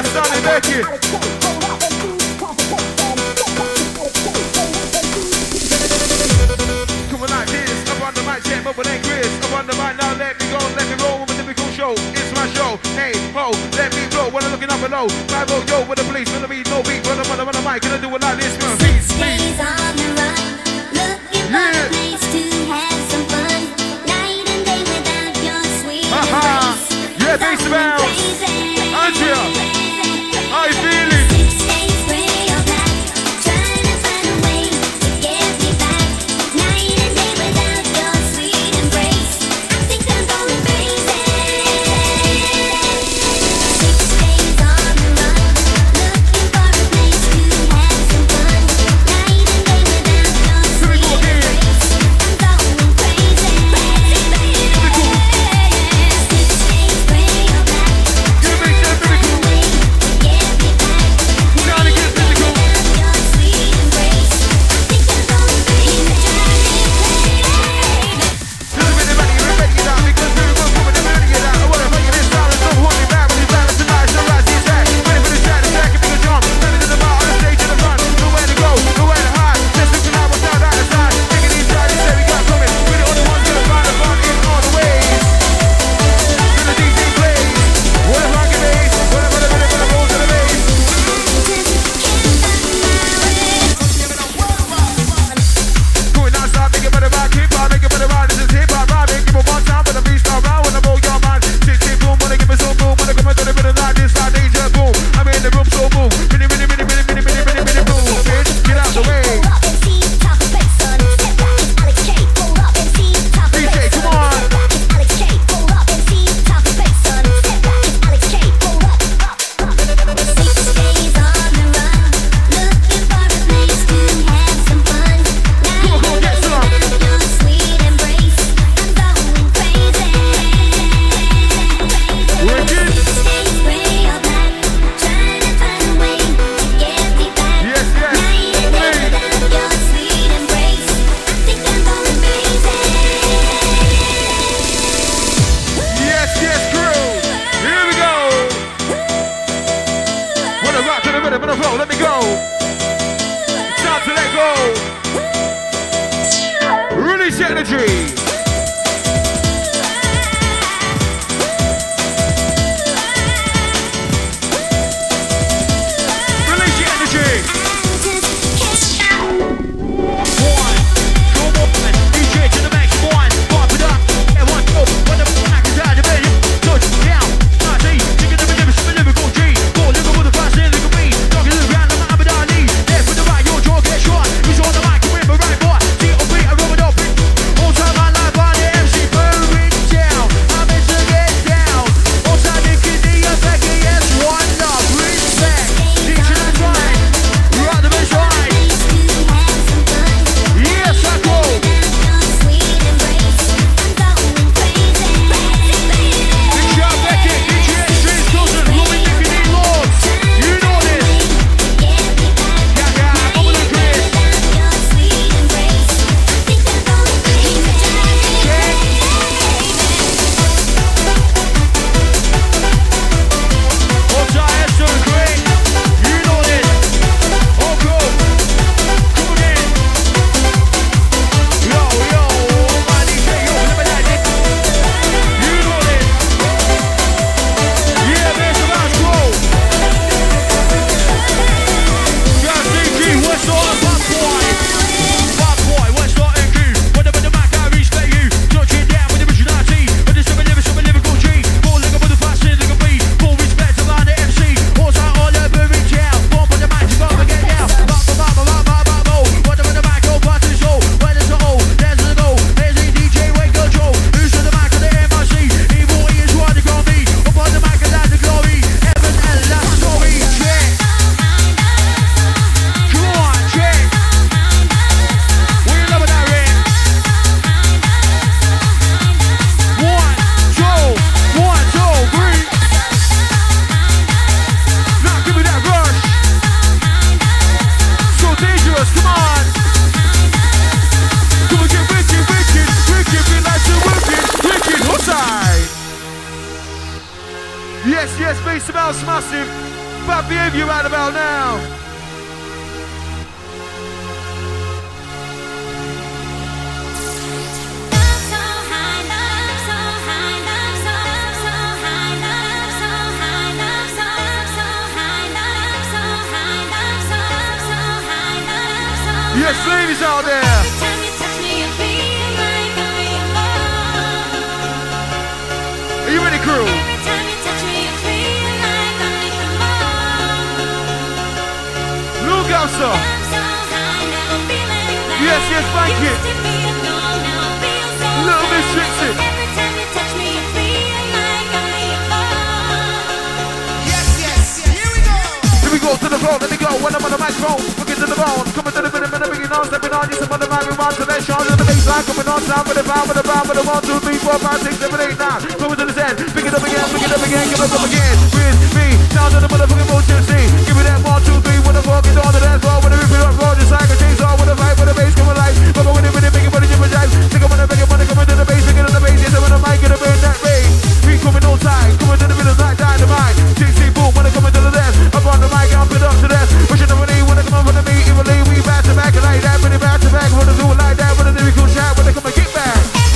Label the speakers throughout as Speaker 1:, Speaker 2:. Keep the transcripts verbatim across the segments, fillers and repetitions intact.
Speaker 1: Sonny Becky. Coming like this, up on the mic, check, but it ain't Chris. Up on the mic, now let me go, let me roll with a typical show. It's my show, hey, ho, let me blow when I'm looking up below. I go, yo, with the police, gonna be no beat, but I'm on the, on the mic, gonna do it like this, man. Peace, peace.
Speaker 2: On the run, looking for a place to have some fun. Night and day without your sweet embrace.
Speaker 1: Yeah, bass bounce. Andrea, how you feeling?
Speaker 2: Six days gray or black, trying to find a way to get me back. Night and day without your sweet embrace. I think I'm going crazy. Six days on the run, looking for a place to have some fun. Night and day without your sweet embrace. I'm going crazy. Six days gray or black,
Speaker 1: Give me that physical.
Speaker 2: way to get me back.
Speaker 1: Gotta get physical.
Speaker 2: Without your sweet embrace, I think I'm going crazy.
Speaker 1: Just a minute, ready, you're ready, get out, because we're going for it, ready, get out. I wanna play this style, it's so horny, bad, when you balance the night, so rise the attack. Ready for the chat, attack, and make a jump. Ready to the bar, on the stage, in the front. Nowhere to go, nowhere to hide. Just looking out, what's out, out of sight. Taking these sides, say we got coming. We're the only ones gonna find the fun in all the ways. To the D J plays. What a rocket bass, what a, what a, what a, what a roll to the bass. Going non-stop, make it better rock, hip hop, make it better rock. This is hip hop, rock, give it one time for the freestyle round. When I roll your mind, tick, tick, boom, wanna give me some boom, wanna come into the middle like this, like danger, boom. I'm in the room, so boom. Minnie, minnie, minnie, minnie, minnie, minnie, minnie, minnie, boom. Bitch, get out the way. D J, come on. Yes, yes, crew. Here we go. Wanna rock to the rhythm and the flow, let me go. It's time to let go. Release energy. Release your energy. One, go on, D J to the max, one, pump it up, and one, go, when the back is out of bed, touch down, nice, E, take it up and never spin, never go G, go, look over the fast, look at me, talk to the ground, I'm Muhammad Ali, there for the right, your jaw get shot, he's on the mic, with my right boy, D O B, I rub it up, all time my life on the M C, burn it down, I'm in to get down, all time the kidney, I'm back, yes, one love, respect, D J to the right, right the best right. Yes, I go. Big shout, Becky, D J Extremes, Wilson, Ruby, Nicky, D. Lords. You know this. Gaga, Bubble and Chris. Ota, Esther, and Craig. You know this. All go. Come in. Yo, yo, my D J, yo, remember that, Nick? You know this. Yeah, man, so let's go. Got D J, what's up, bad boy? Bad boy, what's up, N Q? When I'm in the Mac, I respect you. Touch it down with the originality. But this time I never, some lyrical G. Go look up with the fast, look at me. Full respect to line the M C. Horse out all over in town. Bump on the mic, you gotta get down. Bop, bop, bop, bop, bop, bop, bop. What up in the mic, go past the show. Where there's a hole, there's a go. There's a D J, wake up, Joe. Who's on the mic of the M I C? Evil E is what they call me. Up on the mic, and that's the glory. Heaven and last story. Check. Come on, check. What you love that, Rick? One, two, one, two, three. Now give me that rush. So dangerous, come on. Come on, get wicked, wicked, wicked, be like the wicked, wicked, outside. Yes, yes, bass bounce massive. Bad behaviour right about now. Yes, ladies out there. Are you ready, crew? Look out, sir. Yes, yes, thank you. Little bit Trixie.
Speaker 3: Yes, yes, here we go.
Speaker 1: Here we go to the floor, let me go. When I'm on the microphone, looking to the bone. Coming to the rhythm and the beginning on, stepping on. Just on the mic, we want to let show. The baseline coming on time with the pound, with the pound, with the one, two, three, four, five, six, seven, eight, nine. Coming to the end, pick it up again, pick it up again, give it up again. With me, down to the motherfucking motion C. Give me that one, two, three, with the fucking on the dance floor, with the rip it up, roll, just like a chainsaw, with the vibe, with the bass coming live. But when it, when it, make it, when it, when it, take it, when it, make it, when it, coming to the bass, take it to the bass, yes, when the mic, get up in that bass. We coming on side, coming to the middle, like dynamite. T C boom, when it coming to the dance, up on the mic, I'm it up to that. Pushing the money, when it come over to me, even leave, we back to back, like that, when it back to back, when it do it like that, when it lyrical shot, when it come and kick back.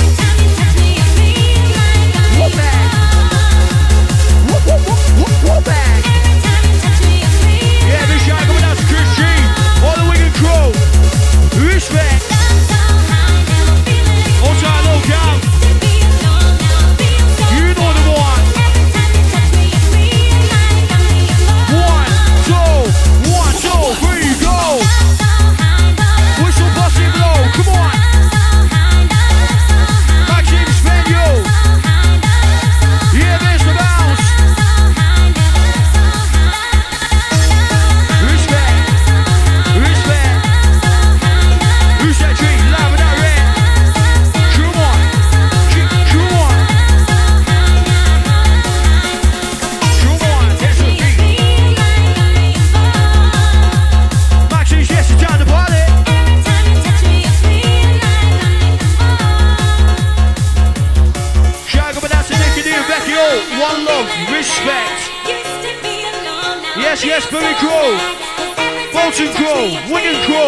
Speaker 1: Whoop back. Whoop, whoop, whoop, whoop, whoop back. Yeah, this guy coming out to Chris G, all the Wigan crew. Respect. On time, low count. You know the one. One, two, one, two, three, go. Whistle busting low, come on. Maxim Spenio. Yeah, there's the bounce. Respect, respect. Who's that tree? Live with that red. Come on, come on. Come on, that's the beat. Maxim, yes, it's time to party. Shag up and that's the Nicky D and Becky O. One love, respect. Yes, yes, Billy Crow. Bolton Crow, Wigan Crow.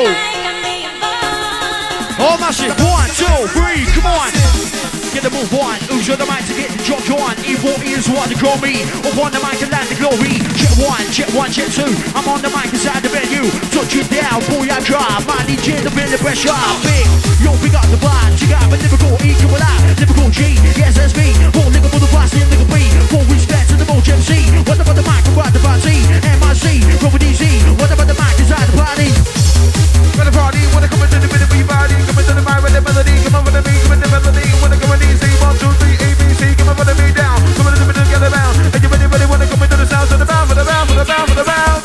Speaker 1: All massive, one, two, three, come on. Get the move on, who's on the mic to get the job done? Evil is what they call me. Up on the mic and land the glory. Jet one, jet one, jet two. I'm on the mic inside the venue. Touch it down, boy, I drive. My D J, the bit of pressure. Big, yo, big up the vibe. You got my lyrical E, come alive. Lyrical G, yes, that's me. Four nigga for the boss, and nigga B. Full respect to the Mojo M C. What about the mic, about the party? M I C, Robert D Z. What about the mic inside the party? When the party, when I come into the middle of your body, come into the mic with the melody, come over to me, come into the melody, when I come in easy, one, two, three, A, B, C, come over to me down, come into the middle, get the bounce, and you ready, ready, when I come into the sounds of the bounce, for the bounce, for the bounce, for the bounce.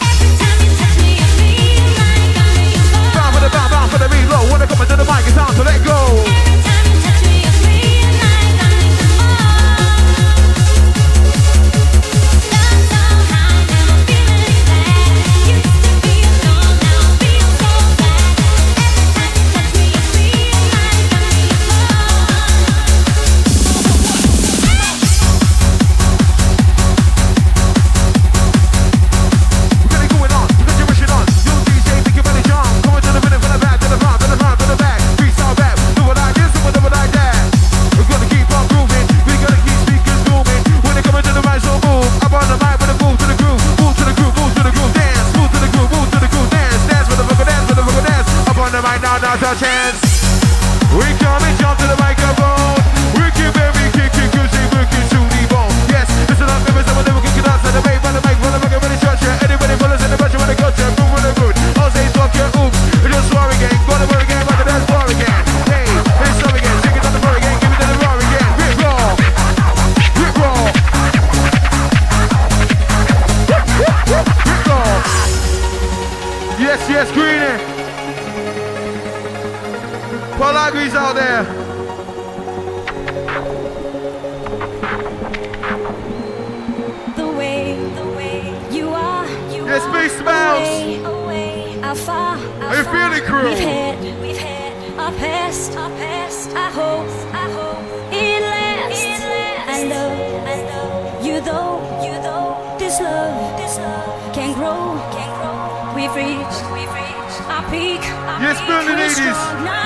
Speaker 1: Bounce for the bounce, bounce for the reload, when I come into the mic, it's time to let go. Now's our chance. We come and jump to the microphone. We keep every kick, kick, cause they working to the bone. Yes, listen up, members, I'm never kicking us at the way, but the mic, but the mic, really touch ya. Anybody follows in the pressure when they go to move with the good. I'll say, fuck your oops. It's just war again. Go to war again, but that's war again. Hey, it's up again. Take it on the floor again. Give it to the roar again. Rip roll. Rip roll. Rip roll. Yes, yes, Greenie. Paul Agree's out there.
Speaker 2: The way, the way you are, you
Speaker 1: Yes,
Speaker 2: are.
Speaker 1: big smiles.
Speaker 2: Away, away, afar,
Speaker 1: How you
Speaker 2: afar.
Speaker 1: feeling, crew?
Speaker 2: We've had, we've had our past, our past. I hope, I hope it lasts. It lasts. I love, I love you though, you though. This love, this love can grow. We've reached, we've reached our peak. Our
Speaker 1: Yes,
Speaker 2: peak.
Speaker 1: burn the
Speaker 2: We're
Speaker 1: ladies.
Speaker 2: strong, not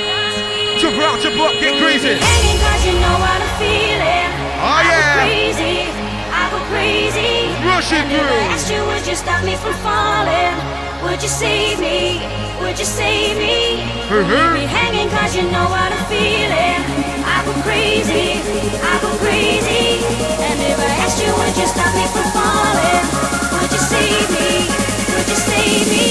Speaker 2: weak.
Speaker 1: Jump out, jump up, get crazy.
Speaker 2: Hanging 'cause you know how to feel it.
Speaker 1: Oh,
Speaker 2: I
Speaker 1: yeah.
Speaker 2: go crazy, I go crazy.
Speaker 1: Rush it
Speaker 2: And if I
Speaker 1: through.
Speaker 2: asked you, would you stop me from falling? Would you save me? Would you save me?
Speaker 1: Mhm.
Speaker 2: We'll be hanging 'cause you know how to feel it. I go crazy, I go crazy. And if I asked you, would you stop me from falling? Would you save me? Would you save me?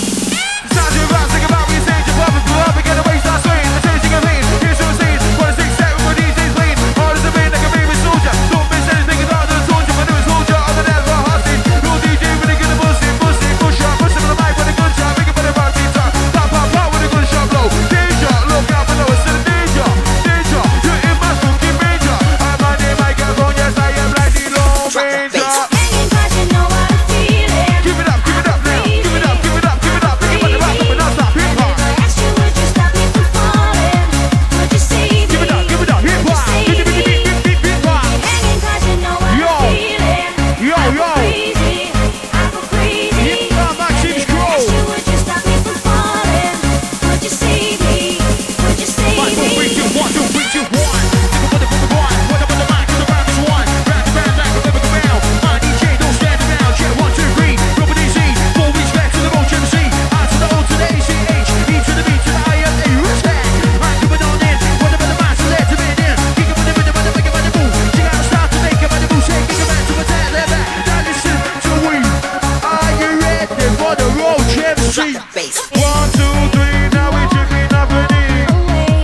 Speaker 1: Sounds you about, think about me, stage your purpose, blow up and get away, start swaying. The chasing of pain, here's your scenes. What a six set with D J's lean. Hard as a man, like a baby soldier. Don't miss anything, it's hard to soldier. My name is Soldier, I'm the dad for a hostage. Real D J with a good pussy, pussy, push up, push him on the mic with a good shot. Make it for the rock team top. Pop, pop, pop with a good shot blow. Danger, look out below, it's still danger. Danger, you're in my spooky major. I'm my name, I got wrong, yes, I am like the Lone Ranger.
Speaker 2: Hanging 'cause you know how to feel it.
Speaker 1: Give it up, give it up now. Give it up, give it up, give it up. Make it for the rock, but not stop. Hip hop.
Speaker 2: If I asked you, would you stop me from falling? Would you save
Speaker 1: Give it
Speaker 2: me?
Speaker 1: up, give it up. Hip hop. Beat, beat, beat, beat, beat, beat, hip hop.
Speaker 2: Hanging 'cause you know how
Speaker 1: Yo.
Speaker 2: to feel it.
Speaker 1: Yo,
Speaker 2: I go
Speaker 1: yo.
Speaker 2: crazy, I go crazy.
Speaker 1: Hip hop, Maxim's
Speaker 2: If I
Speaker 1: Crow.
Speaker 2: asked you, would you stop me from falling? Would you save me? Would you save
Speaker 1: One, two, three,
Speaker 2: me?
Speaker 1: two, one, two, three, two, one. Take a put it, put it, one. Put it on the mic, 'cause the rhyme is one. Round and round, round, and never go round. My D J, don't stand around. Yeah, one, two, three. Rubber D C. Four weeks back to the road, M C. I to the O to the A C H. E to the B to the I S A. Respect. I'm coming on in. What about the mind, so let it in. Kick it with the rhythm, with the make it by the move. Check out the style to make it by the move. Shake, kick it back to attack, left back. Now listen to we. Are you ready for the road, M C? One, two, three. Now we tripping up and in.
Speaker 2: Away,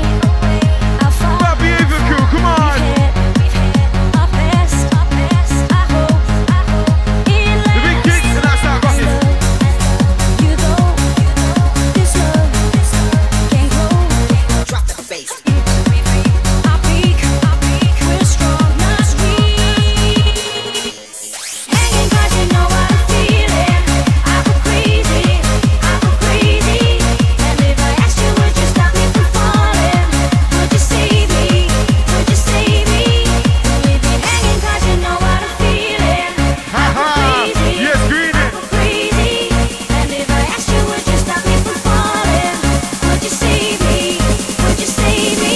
Speaker 2: how far
Speaker 1: Bobby Behavior crew, come on.
Speaker 2: we've hit, we've hit our best, our best. I hope, I hope in
Speaker 1: The big
Speaker 2: last.
Speaker 1: kicks and I start rocking.
Speaker 2: You go, this love, this love can't grow.
Speaker 3: Drop the bass.
Speaker 2: Our peak, our peak, we're strong, not weak. Hanging 'cause you know how to feel it. I go crazy, I go crazy. And if I asked you, would you stop me from falling? Would you save me? Would you save me? We'd be hanging 'cause you know how to feel it. I go crazy,
Speaker 1: Yes, green
Speaker 2: I
Speaker 1: it.
Speaker 2: go crazy. And if I asked you, would you stop me from falling? Would you save me? Would you save me?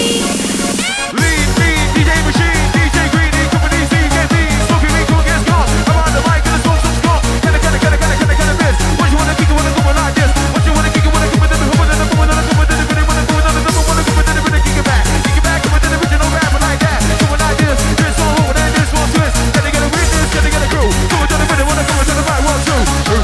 Speaker 1: Lead, lead, D J Machine, D J Greeny, company C, get me, smoking me, cool, gets gone. I'm on the mic, and the smoke, some smoke. Kinda, kinda, kinda, kinda, kinda, kinda miss. What you wanna kick it, wanna go like this? What you wanna kick it, wanna go with it, who wanna go with it, who wanna go with it, wanna go with it, wanna go with it, wanna kick it back, kick it back, come with the original rapper like that. Doing like this, this one over there, this one twist. Gotta get a witness, gotta get a crew. Go with the rhythm, wanna go with the right, one, two. One,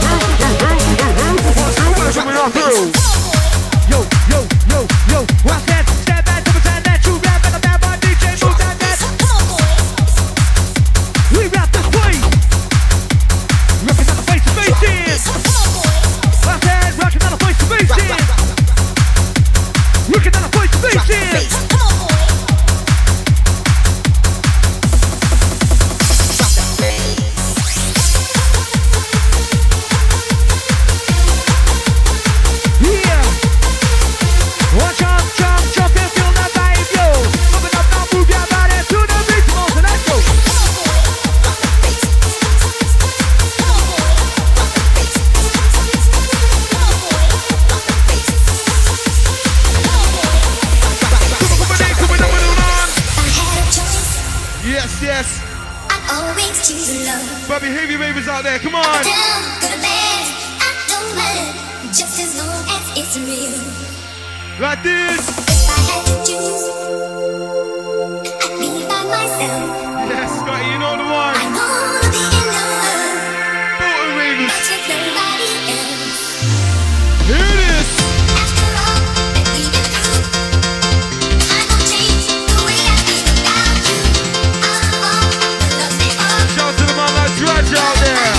Speaker 1: two, wanna coming on through. Yo, yo, yo, yo, what's that? Step back to pretend that you rap like a bad boy D J, move that, that. We rap this way. Rockin' out the face to face in. Left hand, rockin' out the face to face in. Rockin' out the face to face in. Yeah. One jump, jump, jump and feel that vibe, yo. Moving up now, move your body to the rhythm, so let's go. Yes, yes.
Speaker 2: I always choose love.
Speaker 1: Bobby Heavy Ravers out there, come on.
Speaker 2: Down, good or bad, I don't mind. Just as long as it's real.
Speaker 1: Like this.
Speaker 2: If I had to choose, I'd be by myself.
Speaker 1: Yes, Scotty, you know the one.
Speaker 2: I wanna be in love
Speaker 1: Bolton Ravers.
Speaker 2: with nobody else.
Speaker 1: Here it is.
Speaker 2: After all that we've been through, I won't change the way I feel about you. I'll fall the love they fall.
Speaker 1: Shout out to the man like Drudge out there.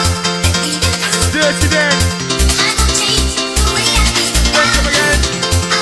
Speaker 2: After all that we've been through,
Speaker 1: Dirty Dan.
Speaker 2: I won't change the way I feel
Speaker 1: Come
Speaker 2: about you.
Speaker 1: again.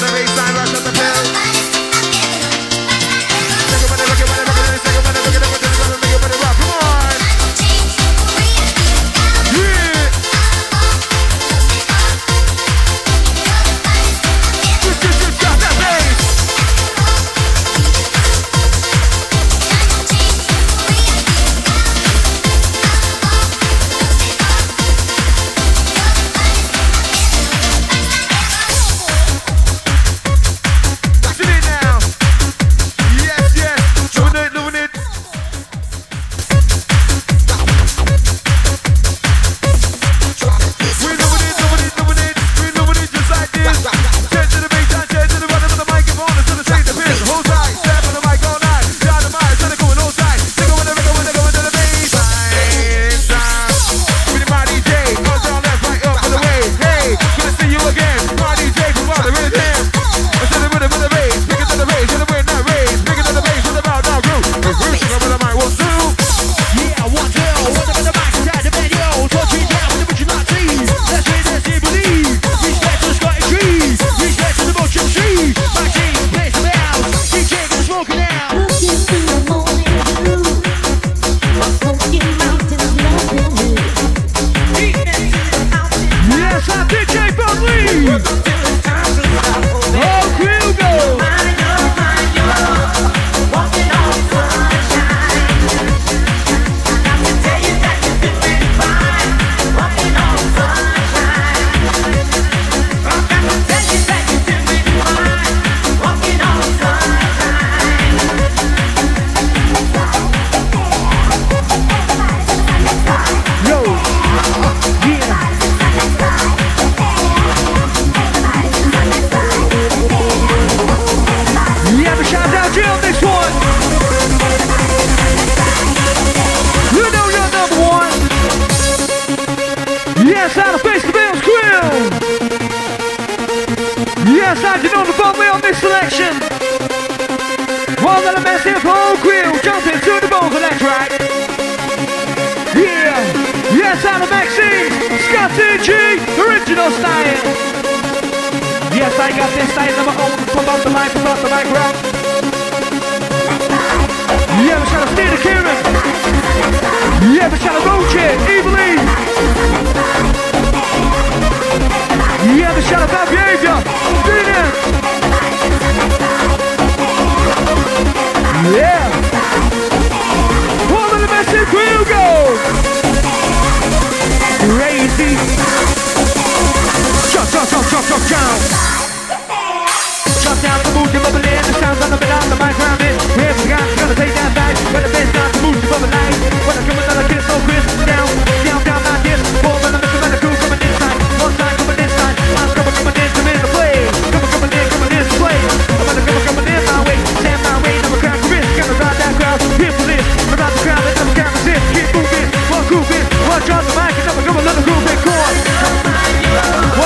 Speaker 1: the baseline, rush on the pill. Take a minute, look at what I'm looking at, take a minute, look at what I'm looking at, make a minute rock, come on. Yeah. Just, just, just drop that bass.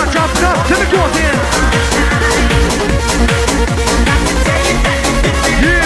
Speaker 2: Yeah.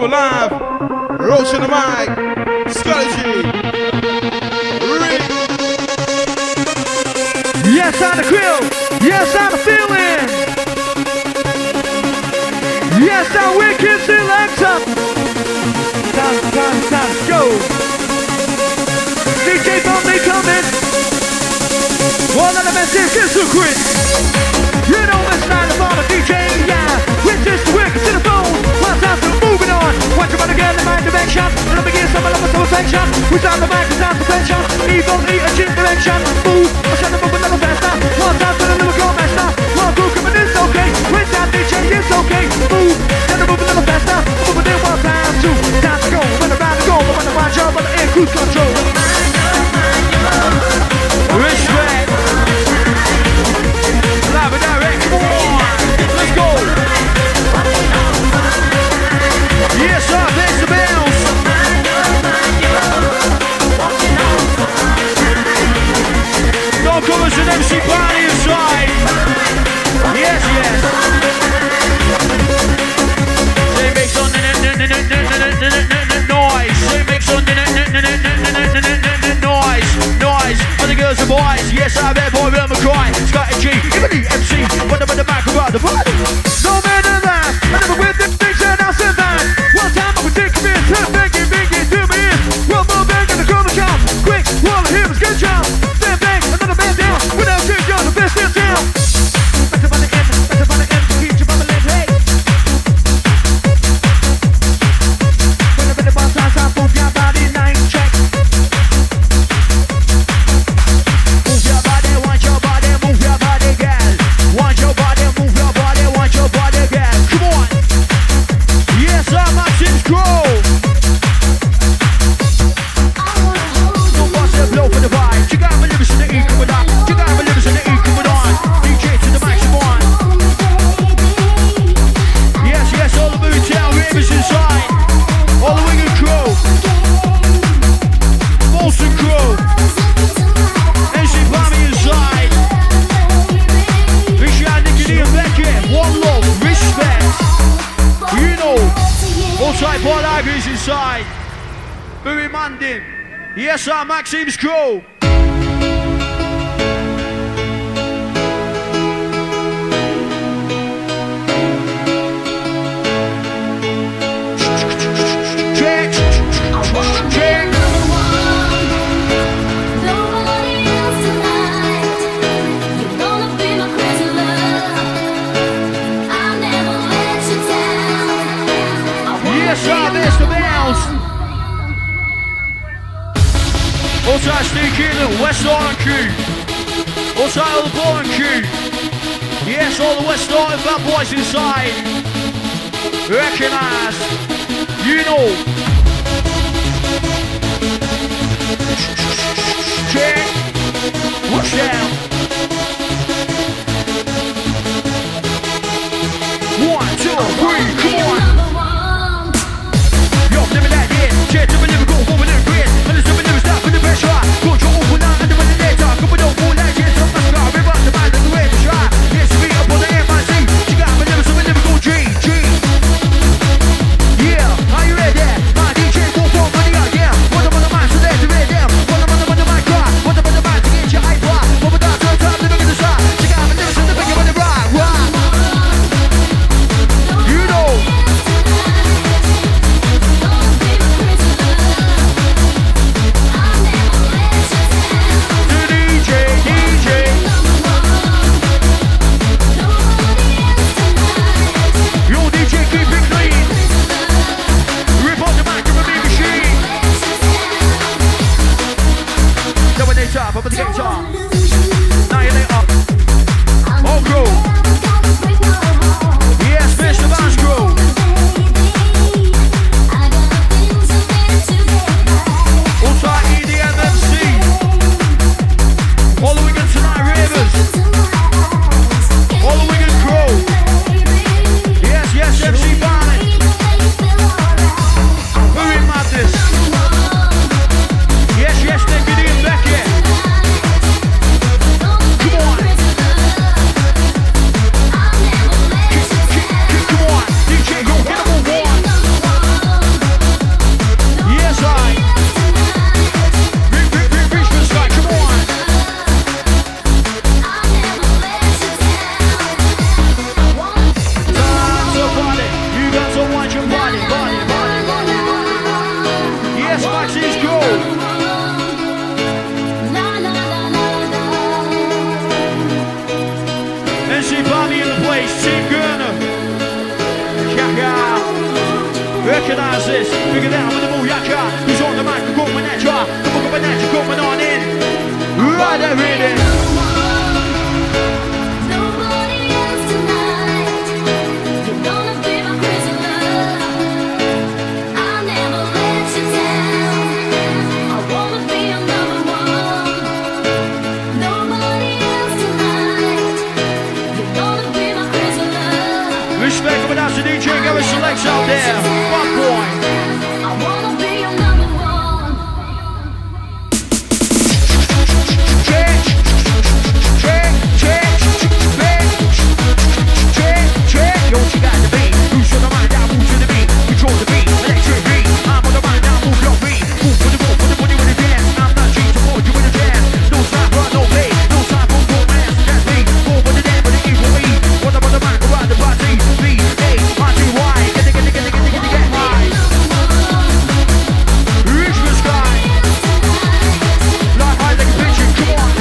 Speaker 1: We're live. Roach in the mic. Scotty G. Rick.
Speaker 4: Yes, I'm the grill. Yes, I'm the feeling. Yes, I'm wicked selector. Time, time, time, go. D J Bomb, coming. All of the messages is so quick. You know it's time to follow D J, yeah. With this wicked to the phone. One time to moving on. Watch your body get in my dimension. And I'm beginning some of the affection. Who's on the mic, who's on the tension. Evil, eat a cheap direction. Move, I'm trying to move a little faster. One time to the little girl master. One crew coming in, it's okay. With that D J, it's okay. Move, trying to move a little faster. Moving in one time, two. Time to go, when around the goal. I want to watch out, but the air cruise control.
Speaker 1: Respect. Live and direct, come on. Let's go. Yes, sir, there's the bells. Don't come as an M C party inside. Yes, yes. They make some noise. They make some noise. Noise. And the girls and boys. Yes, I'm there, boy, Real McCoy. Scotty G. Even the M C. What about the back about the body?
Speaker 4: No matter that. I never win the things and I said that. One time I would take me in. Turn back and bring it to me in. One more bang and the corner count. Quick, all of him is good job. Stand back, another man down. Without you, you're the best in town. Better by the end, better by the end. Keep your bubbling, hey. When the better one time, time, move your body, nine check.
Speaker 1: Move your body, want your body, move your body, girl. Want your body, move your body, want your body, girl. Come on. Yes, sir, Maxim's Grove. Don't bust the blow for the vibe. You got my lyrics in the E coming on. You got my lyrics in the E coming on. D J to the max, come on. Yes, yes, all the Moon Town ravers inside. All the Wigan crew. Bolton crew. M C Bammy inside. Richard, Nicky, and Beckett. One love, respect. You know. Outside Paul Ivy's inside. Barry Mandin. Yes, sir, Maxim's crew. Check. Check. Yes, sir, there's the bells. Outside Steve Keelan, West Island crew. Outside all the Bolton crew. Yes, all the West Island bad boys inside. Recognise. You know. Check. Watch out. One, two, three, come on. Yo, never that yet. Check to the Liverpool, over the grid. And there's something never stop with the pressure. Control over now, and the money later. Come on, don't fall like yes, I'm not scar. Rip up the man, that's the way to try. Yes, we up on the M I C. You got my never, something never go G, G. Yeah, are you ready? My D J will fall money out, yeah. What about the man, so there's the red down. What about the man, the mic cry. What about the man, to get your iPod. What about that? It's Team Gurner. Yaka. Recognize this. Figure it out with the ball. Yaka. Who's on the mic? Got Manetra. Come on, Manetra. Coming on in. Right there, really.
Speaker 2: Nobody else tonight. You're gonna be my crazy love. I'll never let you down. I wanna be your number one. Nobody else tonight. You're gonna be my crazy love.
Speaker 1: Respect coming out to D J. Give us selects out there. Bad boy.
Speaker 2: I wanna be your number one.
Speaker 1: Check. Check. Check. Check. Check. Check. Yo, she got the beat. Who's on the mind? Now move to the beat. Control the beat. Electric beat. I'm on the mind. Now move your beat. Move with the move. With the booty with the dance. I'm not cheating. Support you with the jazz. No time for no play. No time for romance. That's me. Move with the dance. With the evil E. On the on the mind. Go out the party. B. A. R. T. Y. Get it, get it, get it, get it, get it, get high. Reach the sky. Like high like a pigeon. Come on.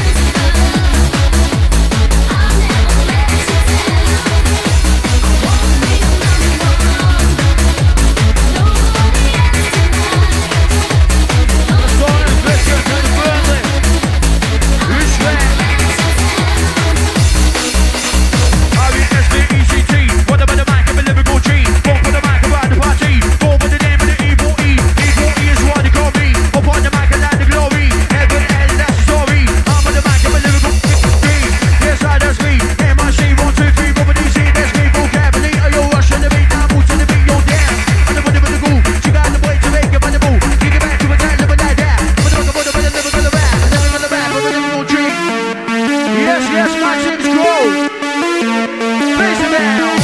Speaker 1: Yes, yes, Maxim's grow. Face it down.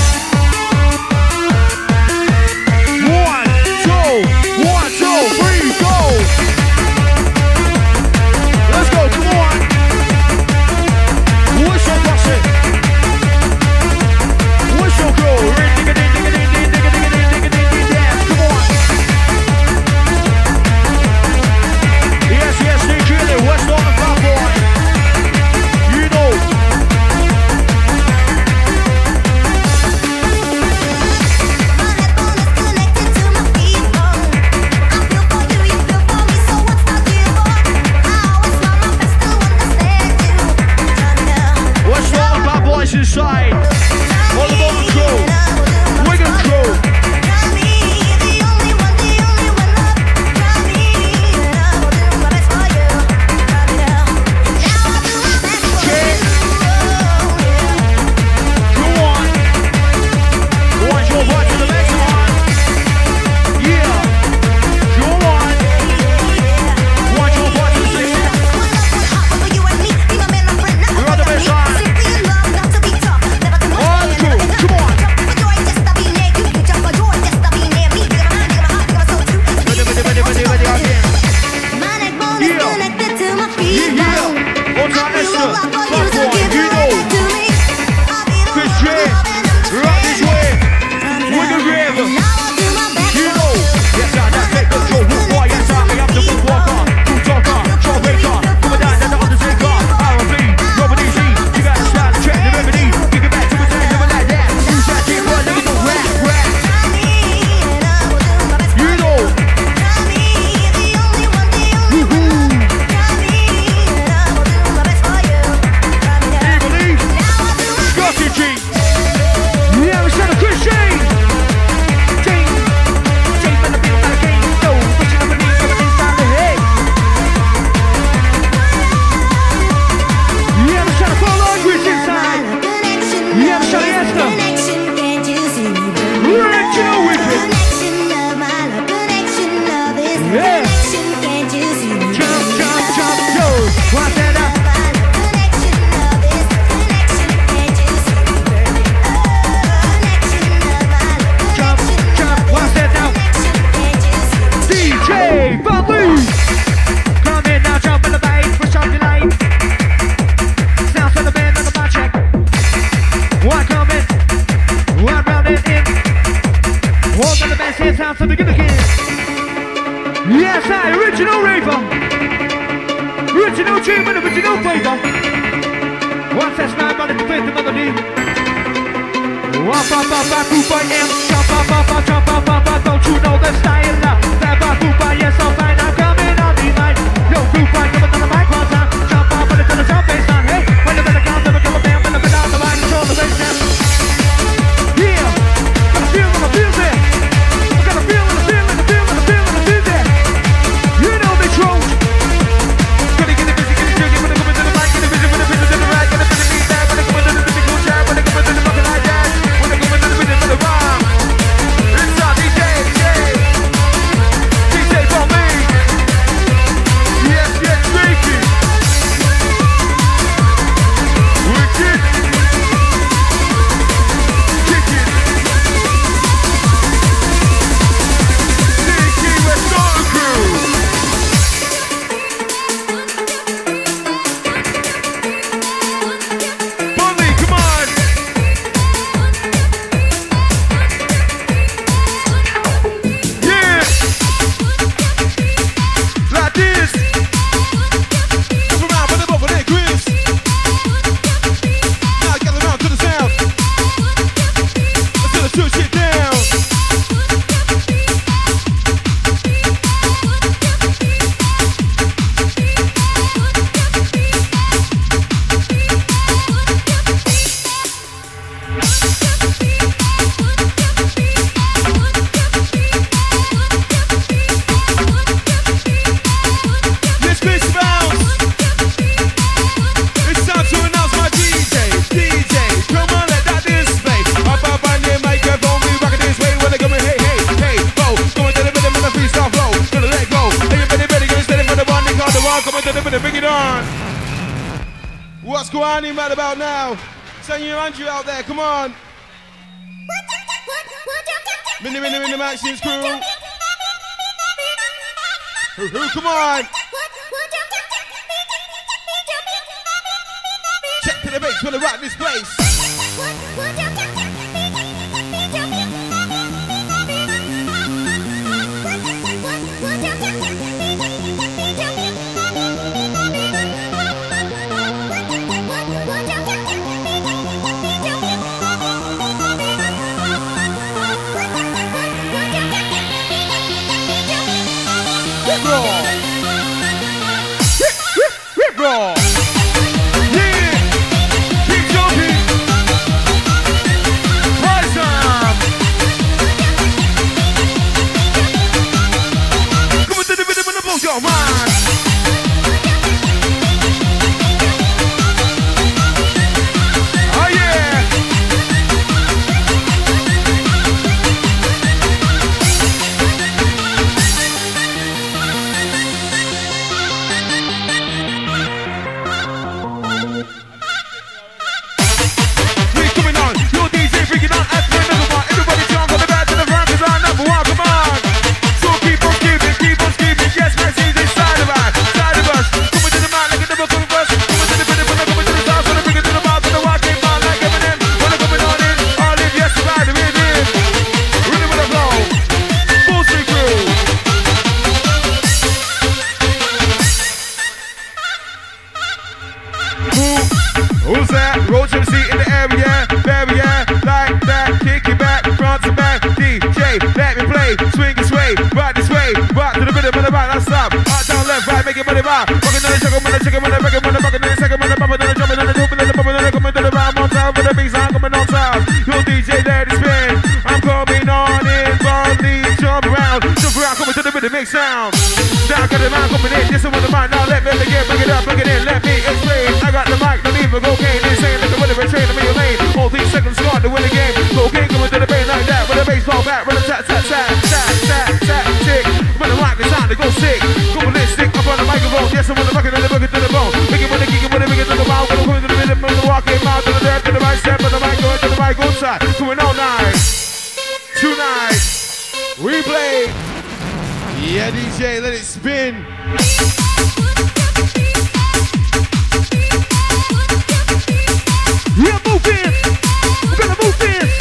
Speaker 1: One, two, one, two, three, go. Let's go, come on. Whistle bust it. Whistle go. Dance, come on. Yes, yes, they kill it. West on the top boy. You know. What's all the bad boys inside? All the bottom crew. Wigan crew. Go on. Want your butt to the next one. Yeah. Go on. Want your butt to the sixth. We're on the best line. One, two, come on. Ready, ready, ready, ready, ready, again. Yeah, yeah. On time, Esther. Bad boy, you know. Chris J. Right this way. Wigan River. You know. Yes, I now take control. Root boy, yes, I am the root walker. Root talker, show maker. Coming down, that's the undertaker. R and B, Robert Easy. You got to start to check the remedy. Kick it back to a time, never like that. Use that deep boy, let me go rap, rap. You know. Believe. Scotty G. Yeah, we said a Chris J. J. J from the beat of the game. Yo, pushing up a knee, coming inside the head. Yeah, we said a full language inside. Yeah, we said a Esther. Original wicked. Yeah. Jump, jump, jump, yo. Watch that up. Jump, jump, watch that now. D J Butler. Come in now, jump in the bass, push on your line. Sounds of the band on the mic check. One coming, one round and in. One of the best hit sounds of the gimmick is. Yes, I, original raver. Original tune with original flavor. One says nine, but it's the fifth melody.
Speaker 4: Up, up, up, up, boop, I am. Jump up, up, up, jump up, up, up. Don't you know the style now? That up, boop, I yes, I'm fine. I'm coming on the night. Yo, boop, I come on the mic one time. Jump up, put it to the jump bass down. Hey, when the better count, never come up down. When the better on the mic, control the bass down. Yeah, gotta feel, gotta feel it. I gotta feel it, feel it, feel it, feel it, feel it. You know the truth. Gotta get it busy, get it jiggy. When they come into the mic, get it busy, when they finish in the right, get it busy, beat that. When they come into the big cool chat, when they come into the fucking like that. When they come into the rhythm of the rhyme. It's our D J, D J. D J for me. Yes, yes, freaky. Wicked. Kick it. Sneaky West Crew. Bully, come on. Yeah. Like this. Jump around, put it over there, Chris. Now get around to the sound. Until the two shit down. This Chris bounce. It's time to announce my D J. D J, come on, let that display. Up, up on the microphone, we rockin' this way. When they coming, hey, hey, hey, go. Going to the rhythm of the freestyle flow. Gonna let go. Hey, you better, better get steady for the one. They call the one. Coming to the rhythm, bring it on. What's going on right about now? Send your Andrew out there, come on. Minnie, minnie, minnie, Maxim's crew. Who, who, come on. Check to the bass, wanna rock this place. Rip roll. Rip, rip, rip roll. Yeah. Keep jumping. Rise up. Come to the rhythm of the boat, your mind. Oh yeah. We coming on, your D J bringing on at another one. Everybody jump from the back to the front, cause I'm number one, come on. So keep on keeping, keep on keeping. Yes, my C's inside of us, side of us. Coming to the mind like a never coming first. Coming to the rhythm, when I coming to the south, when I bring it to the mouth, when I walk in, man like Eminem. When I coming on in, all in, yes, right, the rhythm. Rhythm with a flow. Full street crew. Who, who's that? Roach M C in the area, barrier, like that, kick it back, front to back, D J, let me play, swing and sway, right this way, right to the rhythm of the right, not stop, up, down, left, right, make it money rock, rockin' on the chicken, on the chicken, on the record, on the rockin' on the second, on the bumpin', on the jumpin', on the hoopin', on the bumpin', on the coming to the rhyme on time, with the beats, I'm coming on time, yo D J, let it spin, I'm coming on in, volley, jump around, jump around, coming to the rhythm, make sound, now I got the mind coming in, this is what the mind, now let me begin, bring it up, bring it in, let me explain, I got the mic, don't even go game, insane, like a winner, train, I'm in your lane, all these seconds start to win the game, go game, coming to the base like that, with the bass ball back, run a tap, tap, tap, tap, tap, tap, tick, when the mic is time to go sick, go ballistic, up on the microphone, yes, I'm on the fucking and the boogie to the bone, make it when they kick it, when they bring it to the mouth, when I'm coming to the rhythm, when the walking mouth, to the left, to the right, step, on the mic, going to the right, go side, coming all night, tonight, replay, yeah, D J, let it spin. Yeah, move in. We're gonna move in.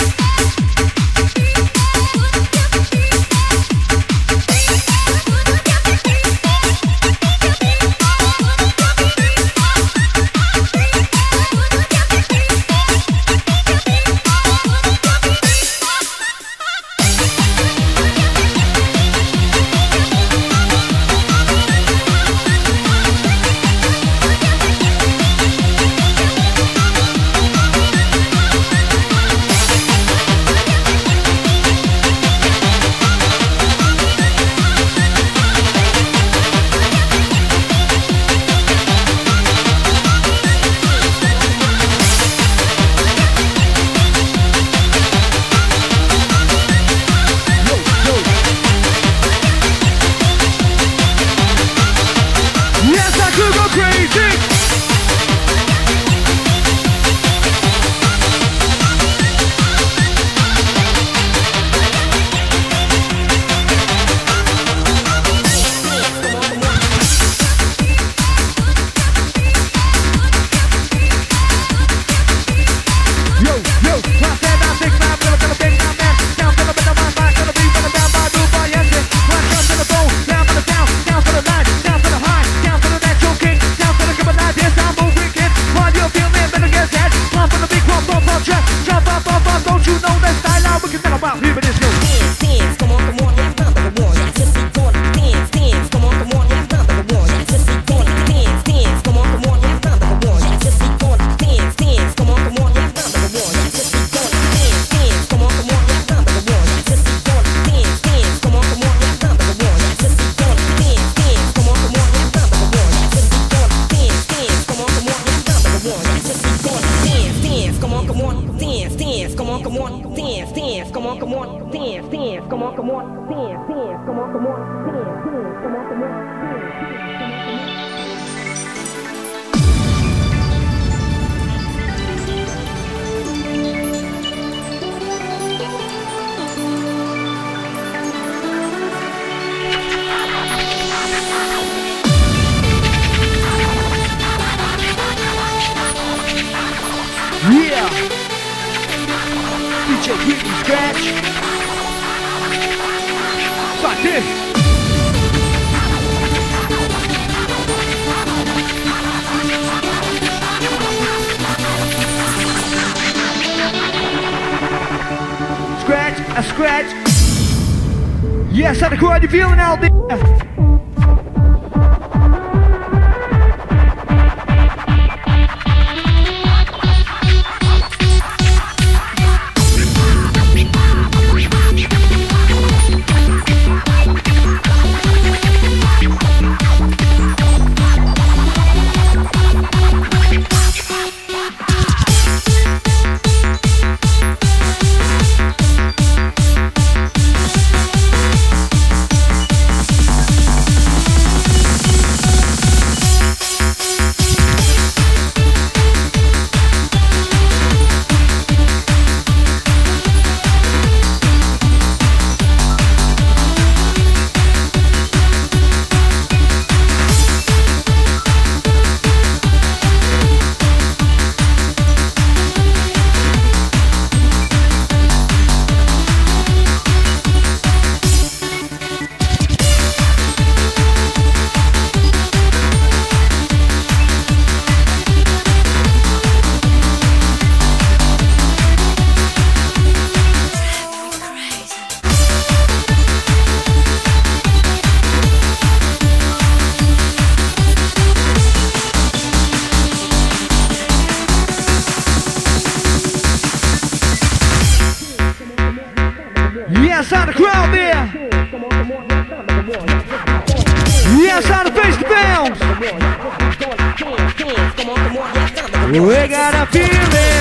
Speaker 5: come on, come on, dance, dance, come on, come on, dance, dance, come on, come on, dance, dance, come on, come on, dance, dance, come on, come on,
Speaker 4: Yeah! D J Whitney Scratch! It's like this! Scratch, a scratch! Yes, how the crowd you feeling out there? Yes, out the crowd there. Yes, out the face to bounce. We got a feeling.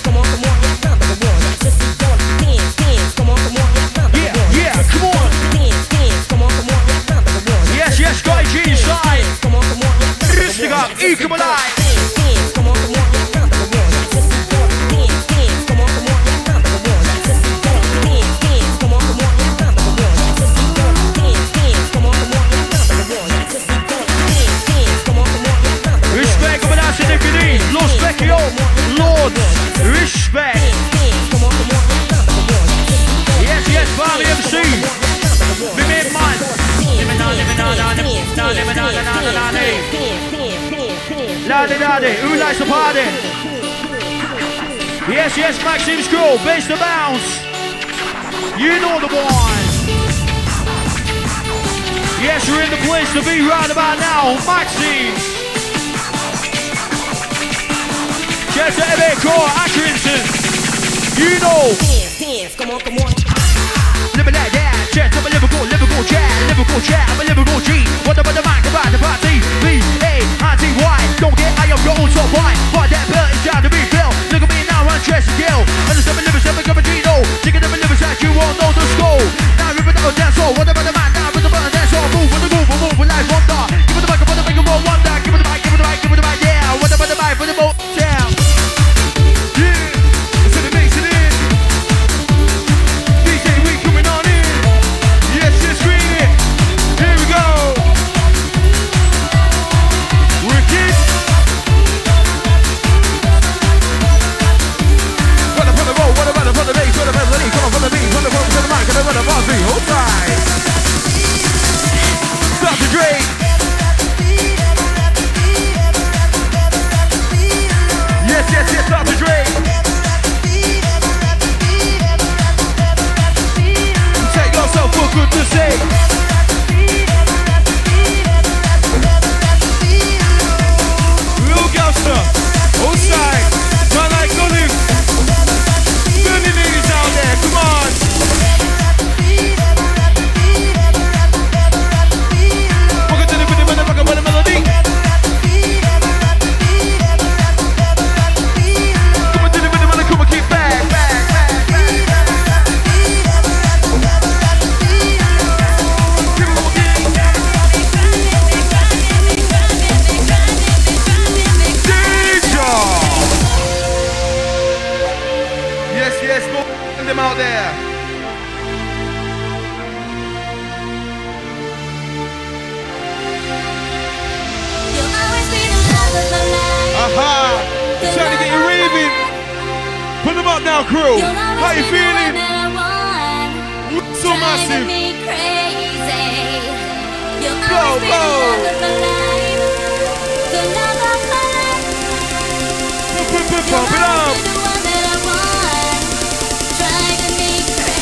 Speaker 4: Yeah, yeah, come on. Yes, yes, Guy G inside. Rustig aan, ik kom alive. Los Vecchio, Lord, respect. Yes, yes, Bobby M C. Be me man. Ladi Ladi, who likes to party? Yes, yes, Maxime Scroll, base to bounce. You know the one. Yes, you're in the place to be right about now, Maxime. Just to Ebbe Core, Accrington. You know.
Speaker 5: Dance, dance, come on, come on.
Speaker 4: Live it like that. Chat, I'm a Liverpool, Liverpool chat, Liverpool chat, I'm a Liverpool G. What about the mic about the party? B A I T Y. Don't get I am your own top right. But that belt is down to be filled. Look at me now, I'm dressed to kill. Understand my livers, I'm a cappuccino. Chicken of my livers that you all know the score. Now rip it out, that's all. What about the man? Now rip it out, that's all. Move with the move, move with life, wonder. Give it the mic, I'm gonna make a roll wonder. Give it the mic, give it the mic, give it the mic, yeah. What about the mic for the boat? Down. them out there.
Speaker 2: You'll always be the love of my life.
Speaker 4: Aha! It's time to get you raving. Put them up now, crew.
Speaker 2: You'll
Speaker 4: How
Speaker 2: always
Speaker 4: you
Speaker 2: be the one
Speaker 4: feeling?
Speaker 2: that I want.
Speaker 4: So massive.
Speaker 2: Driving me crazy. You'll
Speaker 4: Go,
Speaker 2: always be
Speaker 4: go.
Speaker 2: the love of my life. The love of my life.
Speaker 4: Pump, pump, pump,
Speaker 2: You'll
Speaker 4: pump it up.
Speaker 2: always be the one that I want. Driving me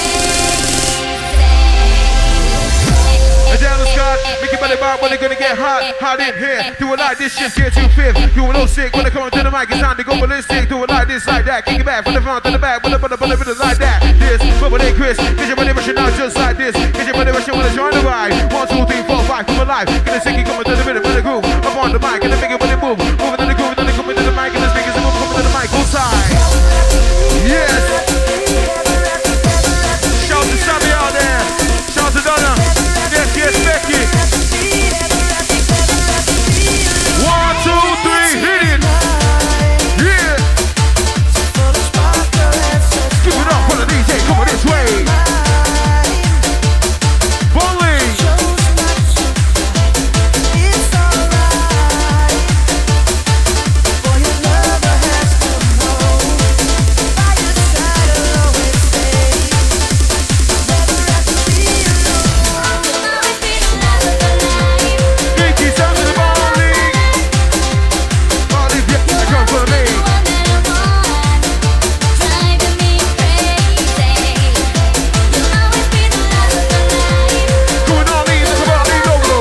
Speaker 4: And
Speaker 2: crazy.
Speaker 4: down the sky, make your body bounce when they're gonna get hot, hot in here. Do it like this, shit get too fifth. You a little sick when they come to the mic, it's time to go ballistic. Do it like this, like that, kick it back from the front to the back, but the but the but the like that. This, but when they Chris, get your body rushing out just like this. Get your body rushing when they join the ride. One, two, three, four, five, come alive. Get a sicky coming to the rhythm of the groove. Up on the mic, and the bigger when they move. Moving to the groove, then they come into the mic, and the speakers move, coming to the mic, full side. Yes. Shout to Sammy out there. Shout to Donna. Yes, yes, Becky. One, two, three, hit it. Yeah. Give it up for the D J, come on this way. Bowling. Pinky, shout to the bowling. Bowling, yeah, that comes for me. Going on in the bowling logo.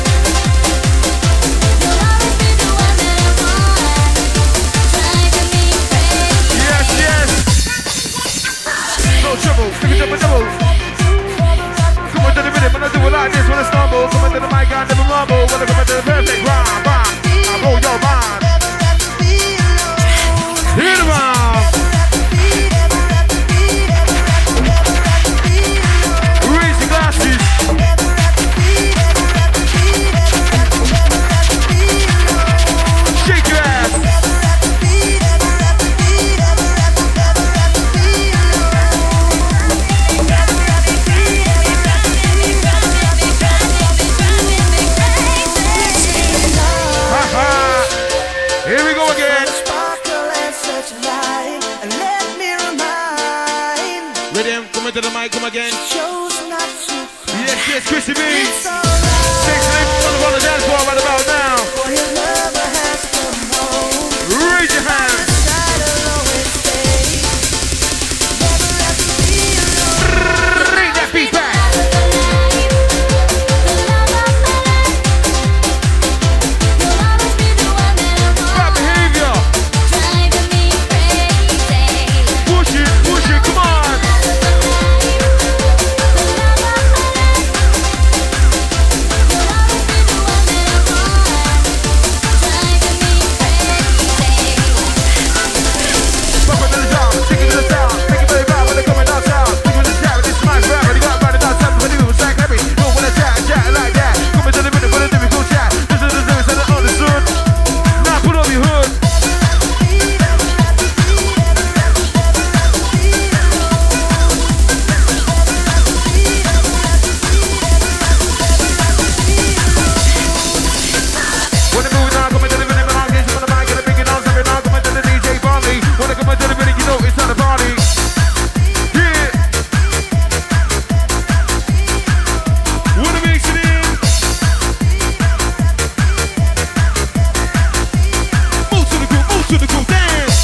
Speaker 4: Yes, yes. No trouble, take a double double. Come on to the rhythm, when I do it like this, when I stumble. Come on to the mic, I never mumble. When I come into the perfect rhyme, rhyme. I blow your mind. Hit 'em out. Raise your glasses. Shake your ass. Ha ha. Here we go again. Rhythm, come into the mic, come again. Yes, yes, Chrissy B. Six lips on the on the dance floor right about now. Raise your hands. Bring that beat back. Bad behavior. Push it, push it, come on. Pop it to the top, take it to the top, take it very bad when they're coming downtown. Think of the jab, this is my forever. You got right about time, but you was like every. Go when I chat, chat like that. Coming to the rhythm with a difficult chat. This is the lyrics that are understood. Now put on your hood. When they move on, coming to the rhythm, and I'm getting on the mic, and I'm picking on something. I'm coming to the D J Barley. When I come into the rhythm, you know it's not a party. Yeah. Wanna mix it in? Move to the groove, move to the groove, dance.